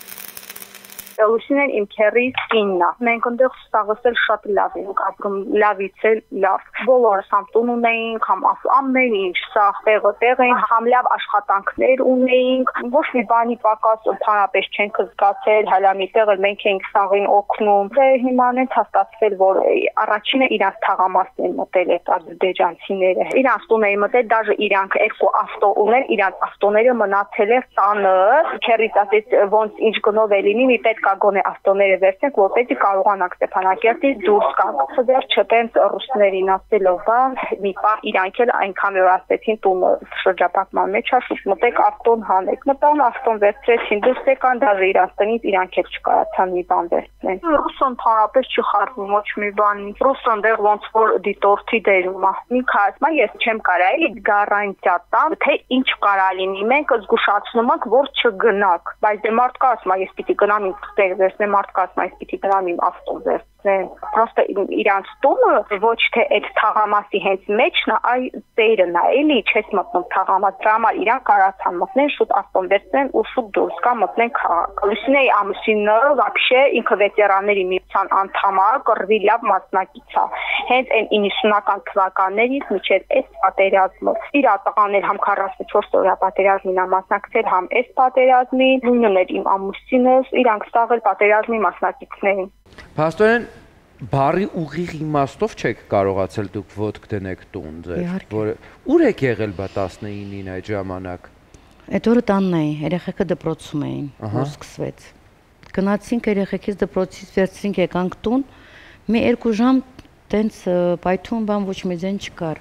Լուսինեն իմ քեռիս իննա։ Մենք այնտեղ ստաղսել շատ լավ ենք ապրում, լավից էլ լավ։ Բոլորս համ տուն ունեինք, համ ամեն ինչ, սաղ տեղը էին, համ լավ աշխատանքներ ունեինք։ Ոչ մի բանի պակաս ընդհանրապես չենք զգացել, հələ միտեղ էլ մենք էինք սաղին օգնում։ Դե հիմա նենց հաստատվել, որ առաջինը իրանց թաղամասն են մտել այդ ադրբեջանցիները։ Իրանց տուն էին մտել, դաժե իրանք երկու ավտո ունեն, իրանց ավտոները մնացել է տանը։ Քեռիս ասեց ոնց ինչ գնով է լինի, մի պետք գոնե ավտոները վերցնենք, որպեսզի կարողանանք Ստեփանակերտից դուրս գանք։ Վերջը տենց ռուսներին ասելով, մի պահ իրանք էլ այնքան որ ասեցին տունը շրջապատման մեջ ասում, մտեք ավտոն հանեք։ Մտան ավտոն վերցրեցին, դուրս եկան, դաժե իրանց տնից իրանք էլ չկարացան մի բան վերցնեն։ Ռուսոն ընդհանրապես չի խառնում ոչ մի բանի։ Ռուսոն դեռ ոնց որ դիտորդի դերում է։ Մի քաշմա ես չեմ կարայ գարանտիա տամ, թե ինչ կարա լինի։ Մենք զգուշացնում ենք, որ չգնաք, բայց դե մարդկա ասում է ես պիտի գնամ վերցնեմ մարդկա ասում այս պիտի գնամ իմ ավտոն վերցնեմ։ կառուցեն։ Պրոստը իրանց տունը ոչ թե այդ թաղամասի հենց մեջն է, այլ ծերն է, էլի չես մտնում թաղամաս, դրա համար իրան կարացան մտնեն, շուտ աստոն վերցնեն ու շուտ դուրս գա մտնեն քաղաք։ Լուսինեի ամուսինը вообще ինքը վետերանների միության անդամ է, կռվի լավ մասնակից է։ Հենց այն 90-ական թվականներից մինչև այս պատերազմը իր տղաներ համ 44 օրյա պատերազմին է մասնակցել, համ այս պատերազմին, նույնն էր իմ ամուսինս, իրանք ստաղել պատերազմի մասնակիցներ են։ Փաստորեն բարի ուղիղ իմաստով չեք կարողացել դուք ոտք դնեք տուն ձեր, որը ուր եք եղել բա 19-ին այդ ժամանակ։ Այդ օրը տանն էի, երեխեքը դպրոցում էին, որ սկսվեց։ Գնացինք երեխեքից դպրոցից վերցրինք եկանք տուն, մի 2 ժամ տենց պայթուն բան ոչ մի ձեն չկար։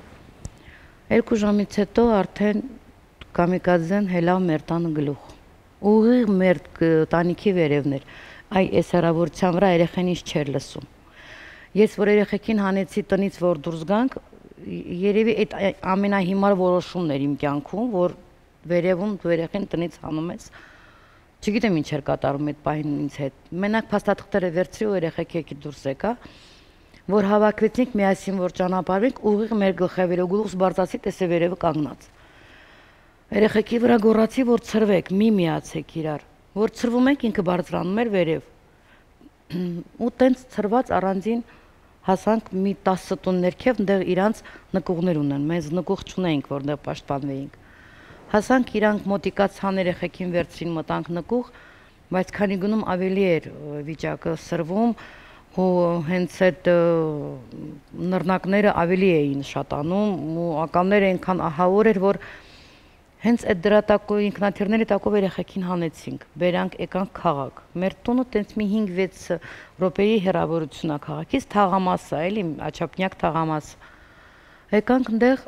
2 ժամից հետո արդեն կամիկադզեն հելավ մեր տանը գլուխ։ Ուղիղ մեր տանիքի վերևներ, այ այս հեռավորության վրա երեխեն ինչ չէր լսում։ Ես որ երեխեքին հանեցի տնից որ դուրս գանք, երևի այդ ամենահիմար որոշումն էր իմ կյանքում, որ վերևում դու երեխեն տնից հանում ես։ Չգիտեմ ինչ էր կատարում այդ պահին ինձ հետ։ Մենակ փաստաթղթերը վերցրի ու երեխեքի դուրս եկա, որ հավաքվեցինք միասին որ ճանապարհենք, ուղիղ մեր գլխավերով գլուխս բարձացի, տեսե վերևը կանգնած։ Երեխեքի վրա գոռացի, որ ցրվեք, մի միացեք իրար, որ ցրվում ենք ինքը բարձրանում էր վերև։ Ու տենց ցրված առանձին հասանք մի 10 տուն ներքև, այնտեղ իրանց նկուղներ ունեն, մենք նկուղ չունեինք, որտեղ պաշտպանվեինք։ Հասանք իրանք մոտիկացան երեխեքին վերցրին մտանք նկուղ, բայց քանի գնում ավելի էր վիճակը սրվում ու հենց այդ նռնակները ավելի էին շատանում ու ականները այնքան ահավոր էր, որ հենց այդ դրա տակով ինքնաթիռների տակով երեխեքին հանեցինք, բերանք եկանք քաղաք։ Մեր տունը տենց մի 5-6 րոպեի հեռավորություն է քաղաքից, թաղամասը, էլի աչափնյակ թաղամաս։ Եկանք այնտեղ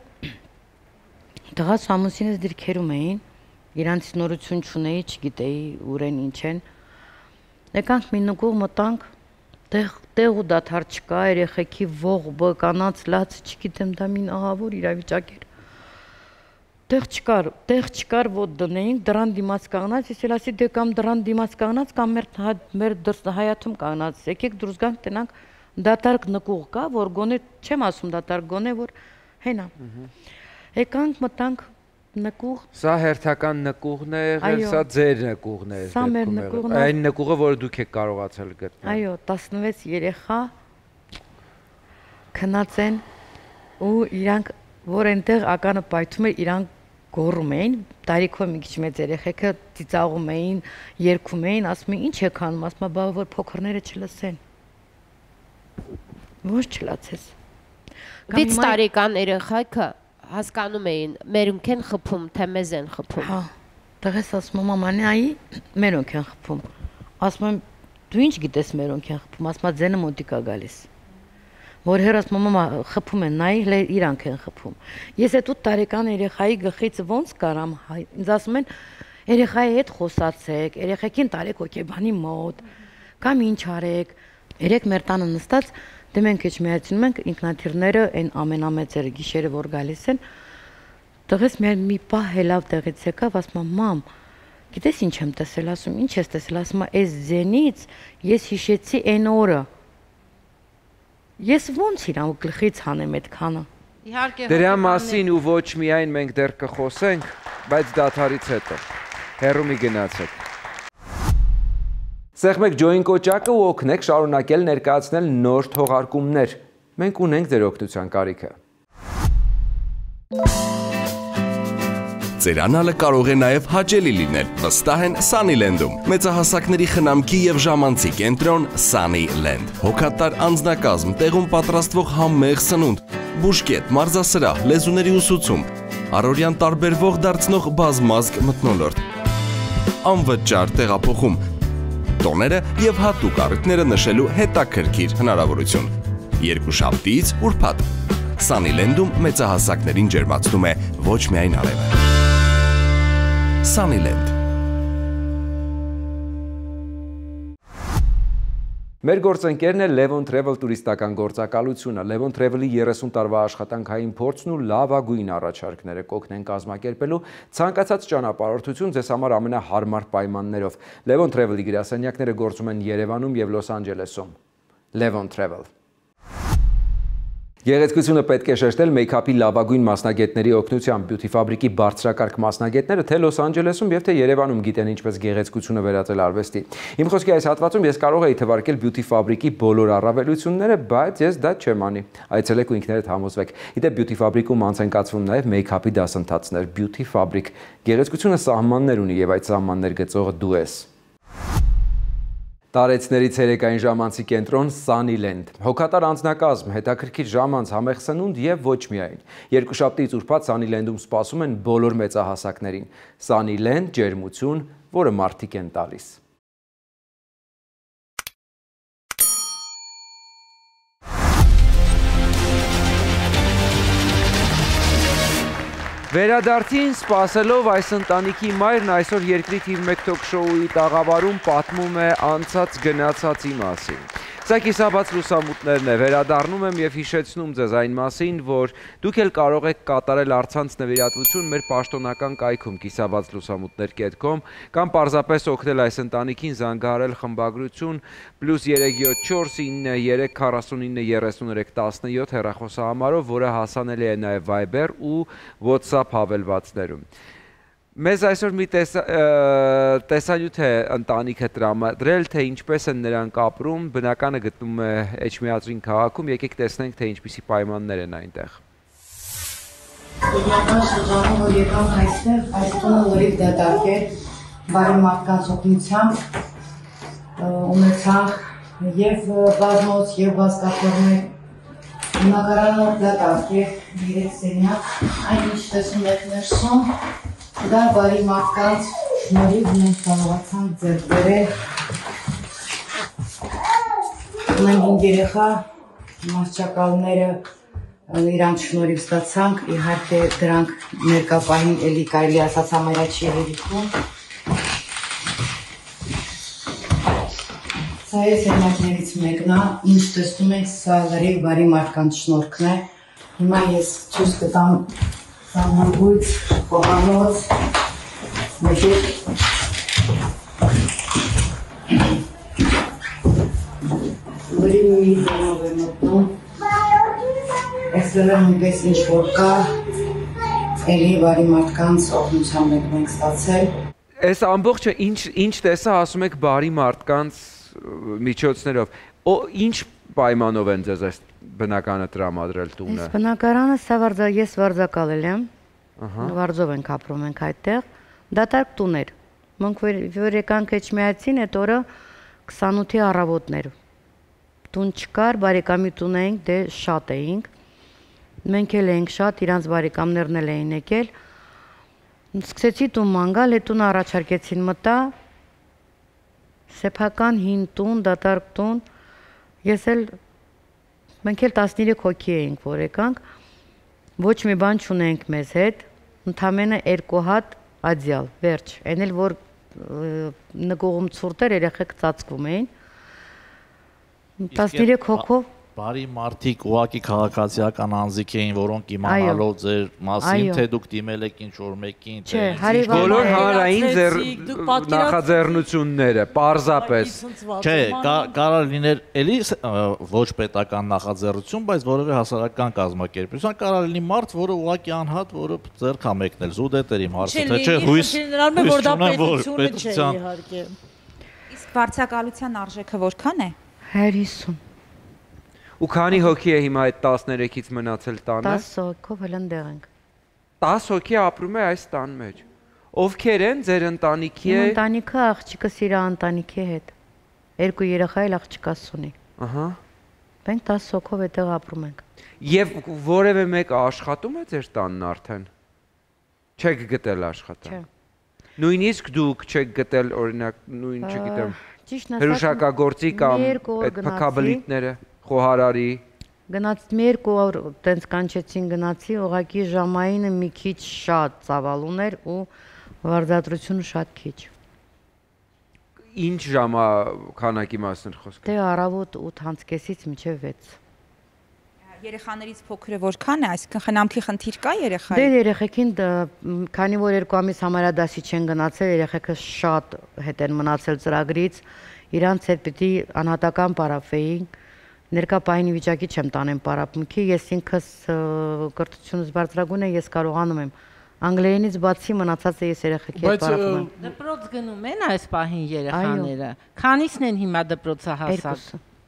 տղաս ամուսինս դիրքերում էին, իրանց նորություն չունեի, չգիտեի ուր են ինչ են։ Եկանք մի նկուղ մտանք, տեղ ու դադար չկա, երեխեքի ողբը, կանանց լացը, չգիտեմ դա մին ահավոր իրավիճակ էր։ Տեղ չկար, ոտ դնեինք, դրան դիմաց կանգնած, ես էլ ասի դե կամ դրան դիմաց կանգնած, կամ մեր հայաթում կանգնած, եկեք դուրս գանք, տենանք դատարկ նկուղ կա, որ գոնե, չեմ ասում դատարկ գոնե, որ հենա։ Եկանք մտանք նկուղ։ Սա հերթական նկուղն է եղել, սա ձեր նկուղն է։ Սա մեր նկուղն է։ Այն նկուղը, որը դուք եք կարողացել գտնել։ Այո, 16 երեխա քնած են ու իրանք, որ այնտեղ ականը պայթում էր, իրանք գոռում էին, տարիքով մի քիչ մեծ երեխեքը ծիծաղում էին, երգում էին, ասում էին, ինչ եք անում, ասում եմ, բա որ փոքրները չլսեն։ Ոչ չլացես։ 6 տարեկան երեխայքը հասկանում էին, մերոնք են խփում, թե մեզ են խփում։ Հա, տղես ասում եմ, մամանե, այ մերոնք են խփում։ Ասում եմ, դու ինչ գիտես մերոնք են խփում, ասում եմ, ձենը մոտիկ է գալիս։ Որ հերաս մամա խփում են, նայ իրանք են խփում։ Ես այդ 8 տարեկան երեխայի գլխից ոնց կարամ, ինձ ասում են, երեխայի հետ խոսացեք, երեխեքին տարեք հոգեբանի մոտ, կամ ինչ արեք։ Երեք մեր տանը նստած, դե մենք էջ միացնում ենք ինքնաթիռները, այն ամենամեծերը գիշերը որ գալիս են, տղես մի պահ հելավ տեղից եկավ, ասում եմ, մամ, գիտես ինչ եմ տեսել, ասում, ինչ ես տեսել, ասում, այս ձենից ես հիշեցի այն օրը։ Ես ոնց իրան գլխից հանեմ այդ քանը։ Դրա մասին ու ոչ միայն մենք դեռ կխոսենք, բայց դադարից հետո։ Հեռու մի գնացեք։ Սեղմեք ջոին կոճակը ու օգնեք շարունակել ներկայացնել նոր թողարկումներ։ Մենք ունենք ձեր օգնության կարիքը։ Ծերանալը կարող է նաև հաճելի լինել, վստահ են Sunnyland-ում։ Մեծահասակների խնամքի եւ ժամանցի կենտրոն Sunnyland։ Հոգատար անձնակազմ, տեղում պատրաստվող համեղ սնունդ, բուժկետ, մարզասրահ, լեզուների ուսուցում, առօրյան տարբերվող դարձնող բազմազգ մթնոլորտ։ Անվճար տեղափոխում, տոները եւ հատուկ առիթները նշելու հետաքրքիր հնարավորություն։ Երկուշաբթիից ուրբաթ Sunnyland-ում մեծահասակներին ջերմացնում է ոչ միայն արևը։ Sunnyland։ Մեր գործընկերն է Levon Travel տուրիստական գործակալությունը։ Levon Travel-ի 30 տարվա աշխատանքային փորձն ու լավագույն առաջարկները կօգնեն կազմակերպելու ցանկացած ճանապարհորդություն ձեզ համար ամենահարմար պայմաններով։ Levon Travel-ի գրասենյակները գործում են Երևանում եւ Լոս Անջելեսում։ Levon Travel։ Գեղեցկությունը պետք է շեշտել մեյքափի լավագույն մասնագետների օգնությամբ։ Բյութի ֆաբրիկի բարձրակարգ մասնագետները թե Լոս Անջելեսում եւ թե Երևանում գիտեն ինչպես գեղեցկությունը վերածել արվեստի։ Իմ խոսքի այս հատվածում ես կարող եի թվարկել բյութի ֆաբրիկի բոլոր առավելությունները, բայց ես դա չեմ անի։ Այցելեք ու ինքներդ համոզվեք։ Իդեպ բյութի ֆաբրիկում անց են կացվում նաեւ մեյքափի դասընթացներ։ Բյութի ֆաբրիկ գեղեցկությունը սահմաններ ունի եւ այդ սահմաններ գծողը դու ես։ Տարեցների ցերեկային ժամանցի կենտրոն Sunnyland, հոգատար անձնակազմ, հետաքրքիր ժամանց, համեղ սնունդ եւ ոչ միայն։ Երկուշաբթիից ուրբաթ Sunnyland-ում սպասում են բոլոր մեծահասակներին։ Sunnyland ջերմություն, որը մարդիկ են տալիս։ Վերադարձին սպասելով այս ընտանիքի մայրն այսօր երկրի թիվ 1 թոք-շոուի տաղավարում պատմում է անցած գնացածի մասին։ Սա կիսաբաց լուսամուտներն է, վերադառնում եմ եւ հիշեցնում ձեզ այն մասին, որ դուք էլ կարող եք կատարել առցանց նվիրատվություն մեր պաշտոնական կայքում kisabatslուսամուտներ.com կամ պարզապես օգնել այս ընտանիքին զանգահարել խմբագրություն +374 93 49 33 17 հեռախոսահամարով, որը հասանելի է նաեւ Viber ու WhatsApp հավելվածներում։ Մեզ այսօր մի տեսանյութ է ընտանիքը տրամադրել, թե ինչպես են նրանք ապրում, բնականը գտնվում է Էջմիածին քաղաքում, եկեք տեսնենք, թե ինչպիսի պայմաններ են այնտեղ։ Իրական շրջանում, որ եկանք այստեղ, այս տունը լրիվ դատարկ է, բարի մարդկանց օգնությամբ ունեցանք և բազմոց, և վազկաթողներ, բնակարանը դատարկ է, 3 սենյակ, այն ինչ տեսնում եք ներսում, դա բարի մարդկանց շնորհիվ մենք կարողացանք ձեռք բերել։ Ունենք 5 երեխա, մահճակալները իրանց շնորհիվ ստացանք, իհարկե դրանք ներկա պահին էլի կարելի ասած ամենաչի երևիքում։ Սա է սերմակներից մեկն է, ինչ տեսնում ենք, սա լրիվ բարի մարդկանց շնորհքն է։ Հիմա ես ցույց կտամ Սամանգույց, խոհանոց, մեջեք, լրիվ մի ձենով է մտնում, այսվելը նույնպես ինչ-որ կա, էլի բարի մարդկանց օգնությամբ ենք ստացել։ Այս ամբողջը ինչ տեսա ասում եք բարի մարդկանց միջոցներով, ինչ պայմանով են ձեզ այս բնականը տրամադրել տունը։ Այս բնակարանը ես վարձակալել եմ, վարձով ենք ապրում ենք այդտեղ, դատարկ տուն էր, մենք որ եկանք Էջմիածին, այդ օրը 28-ի առավոտներ, տուն չկար, բարեկամի տուն էինք, դե շատ էինք, մենք էլ էինք շատ, իրանց բարեկամներն էլ էին եկել, սկսեցի տուն մանգալ, այդ տունը առաջարկեցին մտա, սեփական հին տուն, դատարկ տուն, ես էլ մենք էլ 13 հոգի էինք, որ եկանք, ոչ մի բան չունենք մեզ հետ, ընդամենը 2 հատ ադյալ, վերջ, այն էլ որ նկողում ցուրտեր երեխեք ծածկվում էին, 13 հոգով Բարի մարդիկ ուղակի քաղաքացիական անձիկ էին, որոնք իմանալով ձեր մասին, թե դուք դիմել եք ինչ-որ մեկին, բոլոր հանրային նախաձեռնությունները, պարզապես։ Չէ, կարող լիներ էլի ոչ պետական նախաձեռնություն, բայց որևէ հասարակական կազմակերպություն, կարող լինի մարդ, որը ուղակի անհատ, որը ձեռք է մեկնել, զուդետեր իմ հարցը, թե չէ, հույս պետությունը չէ։ Իսկ վարձակալության արժեքը որքան է։ 150 Ու քանի հոգի է հիմա այդ 13-ից մնացել տանը։ 10 հոգով էլ ընդեղ ենք։ 10 հոգի ապրում է այս տան մեջ։ Ովքեր են ձեր ընտանիքի է։ Իմ ընտանիքը աղջիկս իր ընտանիքի հետ։ 2 երեխա էլ աղջիկս ունի։ Ահա։ Մենք 10 հոգով այդտեղ ապրում ենք։ Եվ որևէ մեկը աշխատում է ձեր տանն արդեն։ Չեք գտել աշխատանք։ Չէ։ Նույնիսկ դուք չեք գտել օրինակ նույն, չգիտեմ, հրուշակագործի կամ այդ փքաբլիթները, խոհարարի։ Գնացի մի 2 օր տենց կանչեցին գնացի, ուղղակի ժամայինը մի քիչ շատ ծավալ ուներ ու վարձատրությունը շատ քիչ։ Ինչ ժամա քանակի մասին խոսքը։ Դե առավոտ 8:30-ից մինչև 6։ Երեխաներից փոքրը որքան է, այսինքն խնամքի խնդիր կա երեխայի։ Դե երեխեքին, քանի որ 2 ամիս համարադասի չեն գնացել, երեխեքը շատ հետ են մնացել ծրագրից, իրանց հետ պիտի անհատական պարապվեին, Ներկա պահին վիճակի չեմ տանեմ պարապմունքի, ես ինքս կրթությունս բարձրագույն է, ես կարողանում եմ անգլերենից բացի մնացածը ես երեխեքի հետ պարապում եմ։ Դպրոց գնում են այս պահին երեխաները։ Քանիսն են հիմա դպրոցը հասած։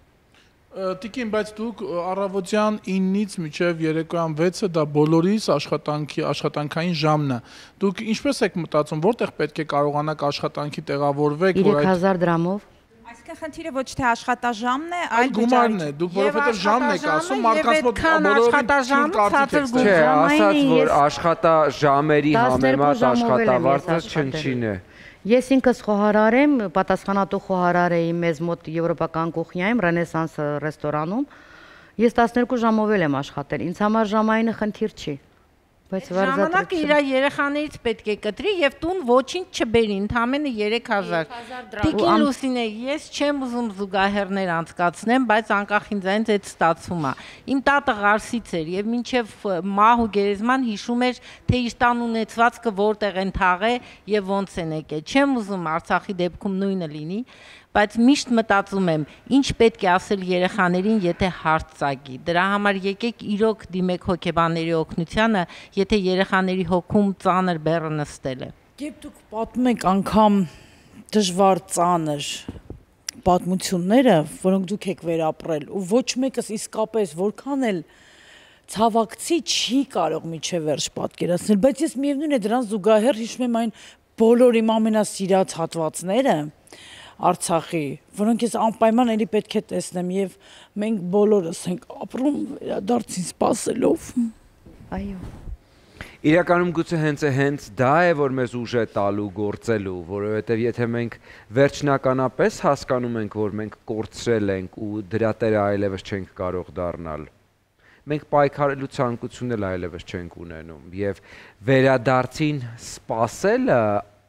Տիկին, բայց դուք առավոտյան 9-ից մինչև երեկոյան 6-ը դա բոլորիս աշխատանքային ժամն է։ Դուք ինչպես եք մտածում, որտեղ պետք է կարողանաք աշխատանքի տեղավորվեք, 3000 դրամով։ Այսինքն խնդիրը ոչ թե աշխատաժամն է, այլ գումարն է, դուք որովհետև ժամն եք ասում, մարդկանց մոտ բոլորովին չէ, ասած որ աշխատաժամերի համեմատ աշխատավարձը չնչին է։ Ես ինքս խոհարար եմ, պատասխանատու խոհարար էի մեզ մոտ եվրոպական կուխնյայում, Ռենեսանս ռեստորանում։ Ես 12 ժամով եմ աշխատել, ինձ համար ժամայինը խնդիր չի։ Բայց ժամանակը իր երեխաներից պետք է կտրի եւ տուն ոչինչ չբերի, ընդամենը 3000։ Տիկին Լուսինե, ես չեմ ուզում զուգահեռներ անցկացնեմ, բայց անկախ ինձանից այդ ստացվում է։ Իմ տատը Ղարսից էր եւ մինչեւ մահ ու գերեզման հիշում էր, թե իր տան ունեցվածքը որտեղ են թաղել եւ ոնց են եկել։ Չեմ ուզում Արցախի դեպքում նույնը լինի, բայց միշտ մտածում եմ, ինչ պետք է ասել երեխաներին, եթե հարց ծագի։ Դրա համար եկեք իրոք դիմեք հոգեբանների օգնությանը, եթե երեխաների հոգում ծանր բեռը նստել է։ Երբ դուք պատմում եք անգամ դժվար ծանր պատմությունները, որոնք դուք եք վերապրել, ու ոչ մեկս իսկապես որքան էլ ցավակցի չի կարող միջև վերջ պատկերացնել, բայց ես միևնույն է դրան զուգահեռ հիշում եմ այն բոլոր իմ ամենասիրած հատվածները Արցախի, որոնք ես անպայման էլի պետք է տեսնեմ եւ մենք բոլորս ենք ապրում վերադարձին սպասելով։ Այո։ Իրականում գուցե հենց դա է, որ մեզ ուժ է տալու գործելու, որովհետև եթե մենք վերջնականապես հասկանում ենք, որ մենք կորցրել ենք ու դրա տերը այլևս չենք կարող դառնալ, մենք պայքարելու ցանկություն էլ այլևս չենք ունենում եւ վերադարձին սպասելը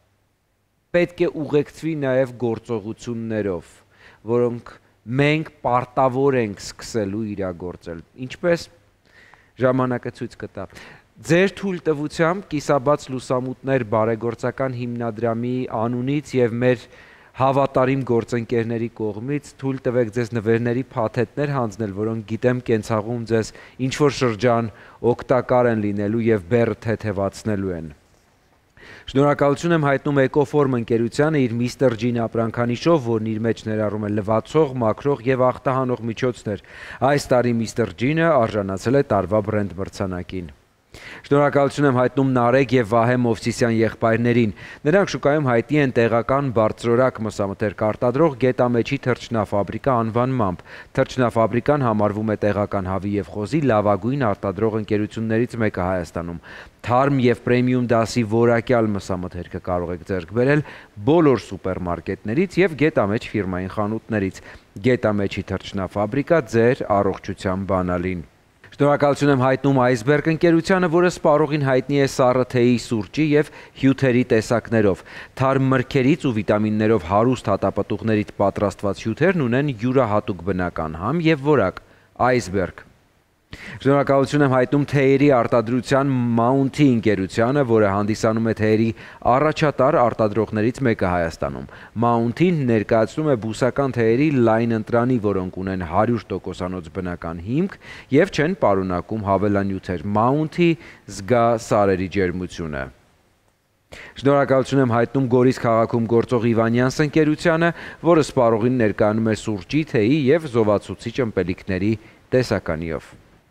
պետք է ուղեկցվի նաև գործողություններով, որոնք մենք պարտավոր ենք սկսելու իրագործել, ինչպես ժամանակը ցույց կտա։ Ձեր թույլտվությամբ Կիսաբաց լուսամուտներ բարեգործական հիմնադրամի անունից եւ մեր հավատարիմ գործընկերների կողմից թույլ տվեք ձեզ նվերների փաթեթներ հանձնել, որոնք գիտեմ կենցաղում ձեզ ինչ-որ շրջան օգտակար են լինելու եւ բեռը թեթևացնելու են։ Շնորհակալություն եմ հայտնում Էկոֆորմ ընկերությանը իր Mr. Gin ապրանքանիշով, որն իր մեջ ներառում է լվացող, մաքրող եւ ախտահանող միջոցներ։ Այս տարի Mr. Gin-ը արժանացել է տարվա բրենդ մրցանակին։ Շնորհակալություն եմ հայտնում Նարեկ եւ Վահե Մովսիսյան եղբայրներին։ Նրանք շուկայում հայտնի են տեղական բարձրորակ մսամթերք արտադրող Գետամեջի թռչնաֆաբրիկա անվանմամբ։ Թռչնաֆաբրիկան համարվում է տեղական հավի եւ խոզի լավագույն արտադրող ընկերություններից մեկը Հայաստանում։ Թարմ եւ պրեմիում դասի որակյալ մսամթերքը կարող եք ձեռք բերել բոլոր սուպերմարկետներից եւ Գետամեջ ֆիրմային խանութներից։ Գետամեջի թռչնաֆաբրիկա ձեր առողջության բանալին։ Շնորհակալություն եմ հայտնում Iceberg ընկերությանը, որը սպառողին հայտնի է սառը թեյի, սուրճի եւ հյութերի տեսակներով։ Թարմ մրգերից ու վիտամիններով հարուստ հատապտուղներից պատրաստված հյութերն ունեն յուրահատուկ բնական համ եւ որակ։ Iceberg։ Շնորհակալություն եմ հայտնում թեյերի արտադրության Mounty ընկերությանը, որը հանդիսանում է թեյերի առաջատար արտադրողներից մեկը Հայաստանում։ Mounty-ն ներկայացնում է բուսական թեյերի լայն ընտրանի, որոնք ունեն 100%-անոց բնական հիմք եւ չեն պարունակում հավելանյութեր։ Mounty զգա սարերի ջերմությունը։ Շնորհակալություն եմ հայտնում Գորիս քաղաքում գործող Իվանյանս ընկերությանը, որը սպառողին ներկայանում է սուրճի, թեյի եւ զովացուցիչ ըմպելիքների տեսականիով։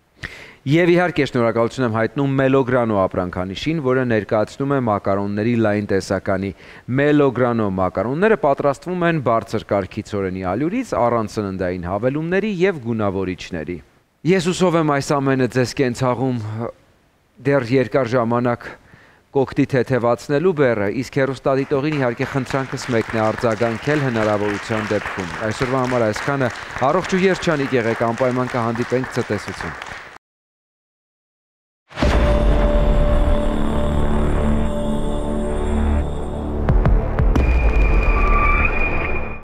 Եվ իհարկե շնորհակալություն եմ հայտնում Մելոգրանո ապրանքանիշին, որը ներկայացնում է մակարոնների լայն տեսականի։ Մելոգրանո մակարոնները պատրաստվում են բարձր կարգի ցորենի ալյուրից, առանց սննդային հավելումների եւ գունավորիչների։ Ես հուսով եմ այս ամենը ձեզ կենցաղում դեռ երկար ժամանակ կօգտի թեթևացնելու բեռը, իսկ հեռուստադիտողին իհարկե խնդրանքս մեկն է արձագանքել հնարավորության դեպքում։ Այսօրվա համար այսքանը, առողջ ու երջանիկ եղեք, անպայման կհանդիպենք ցտեսություն։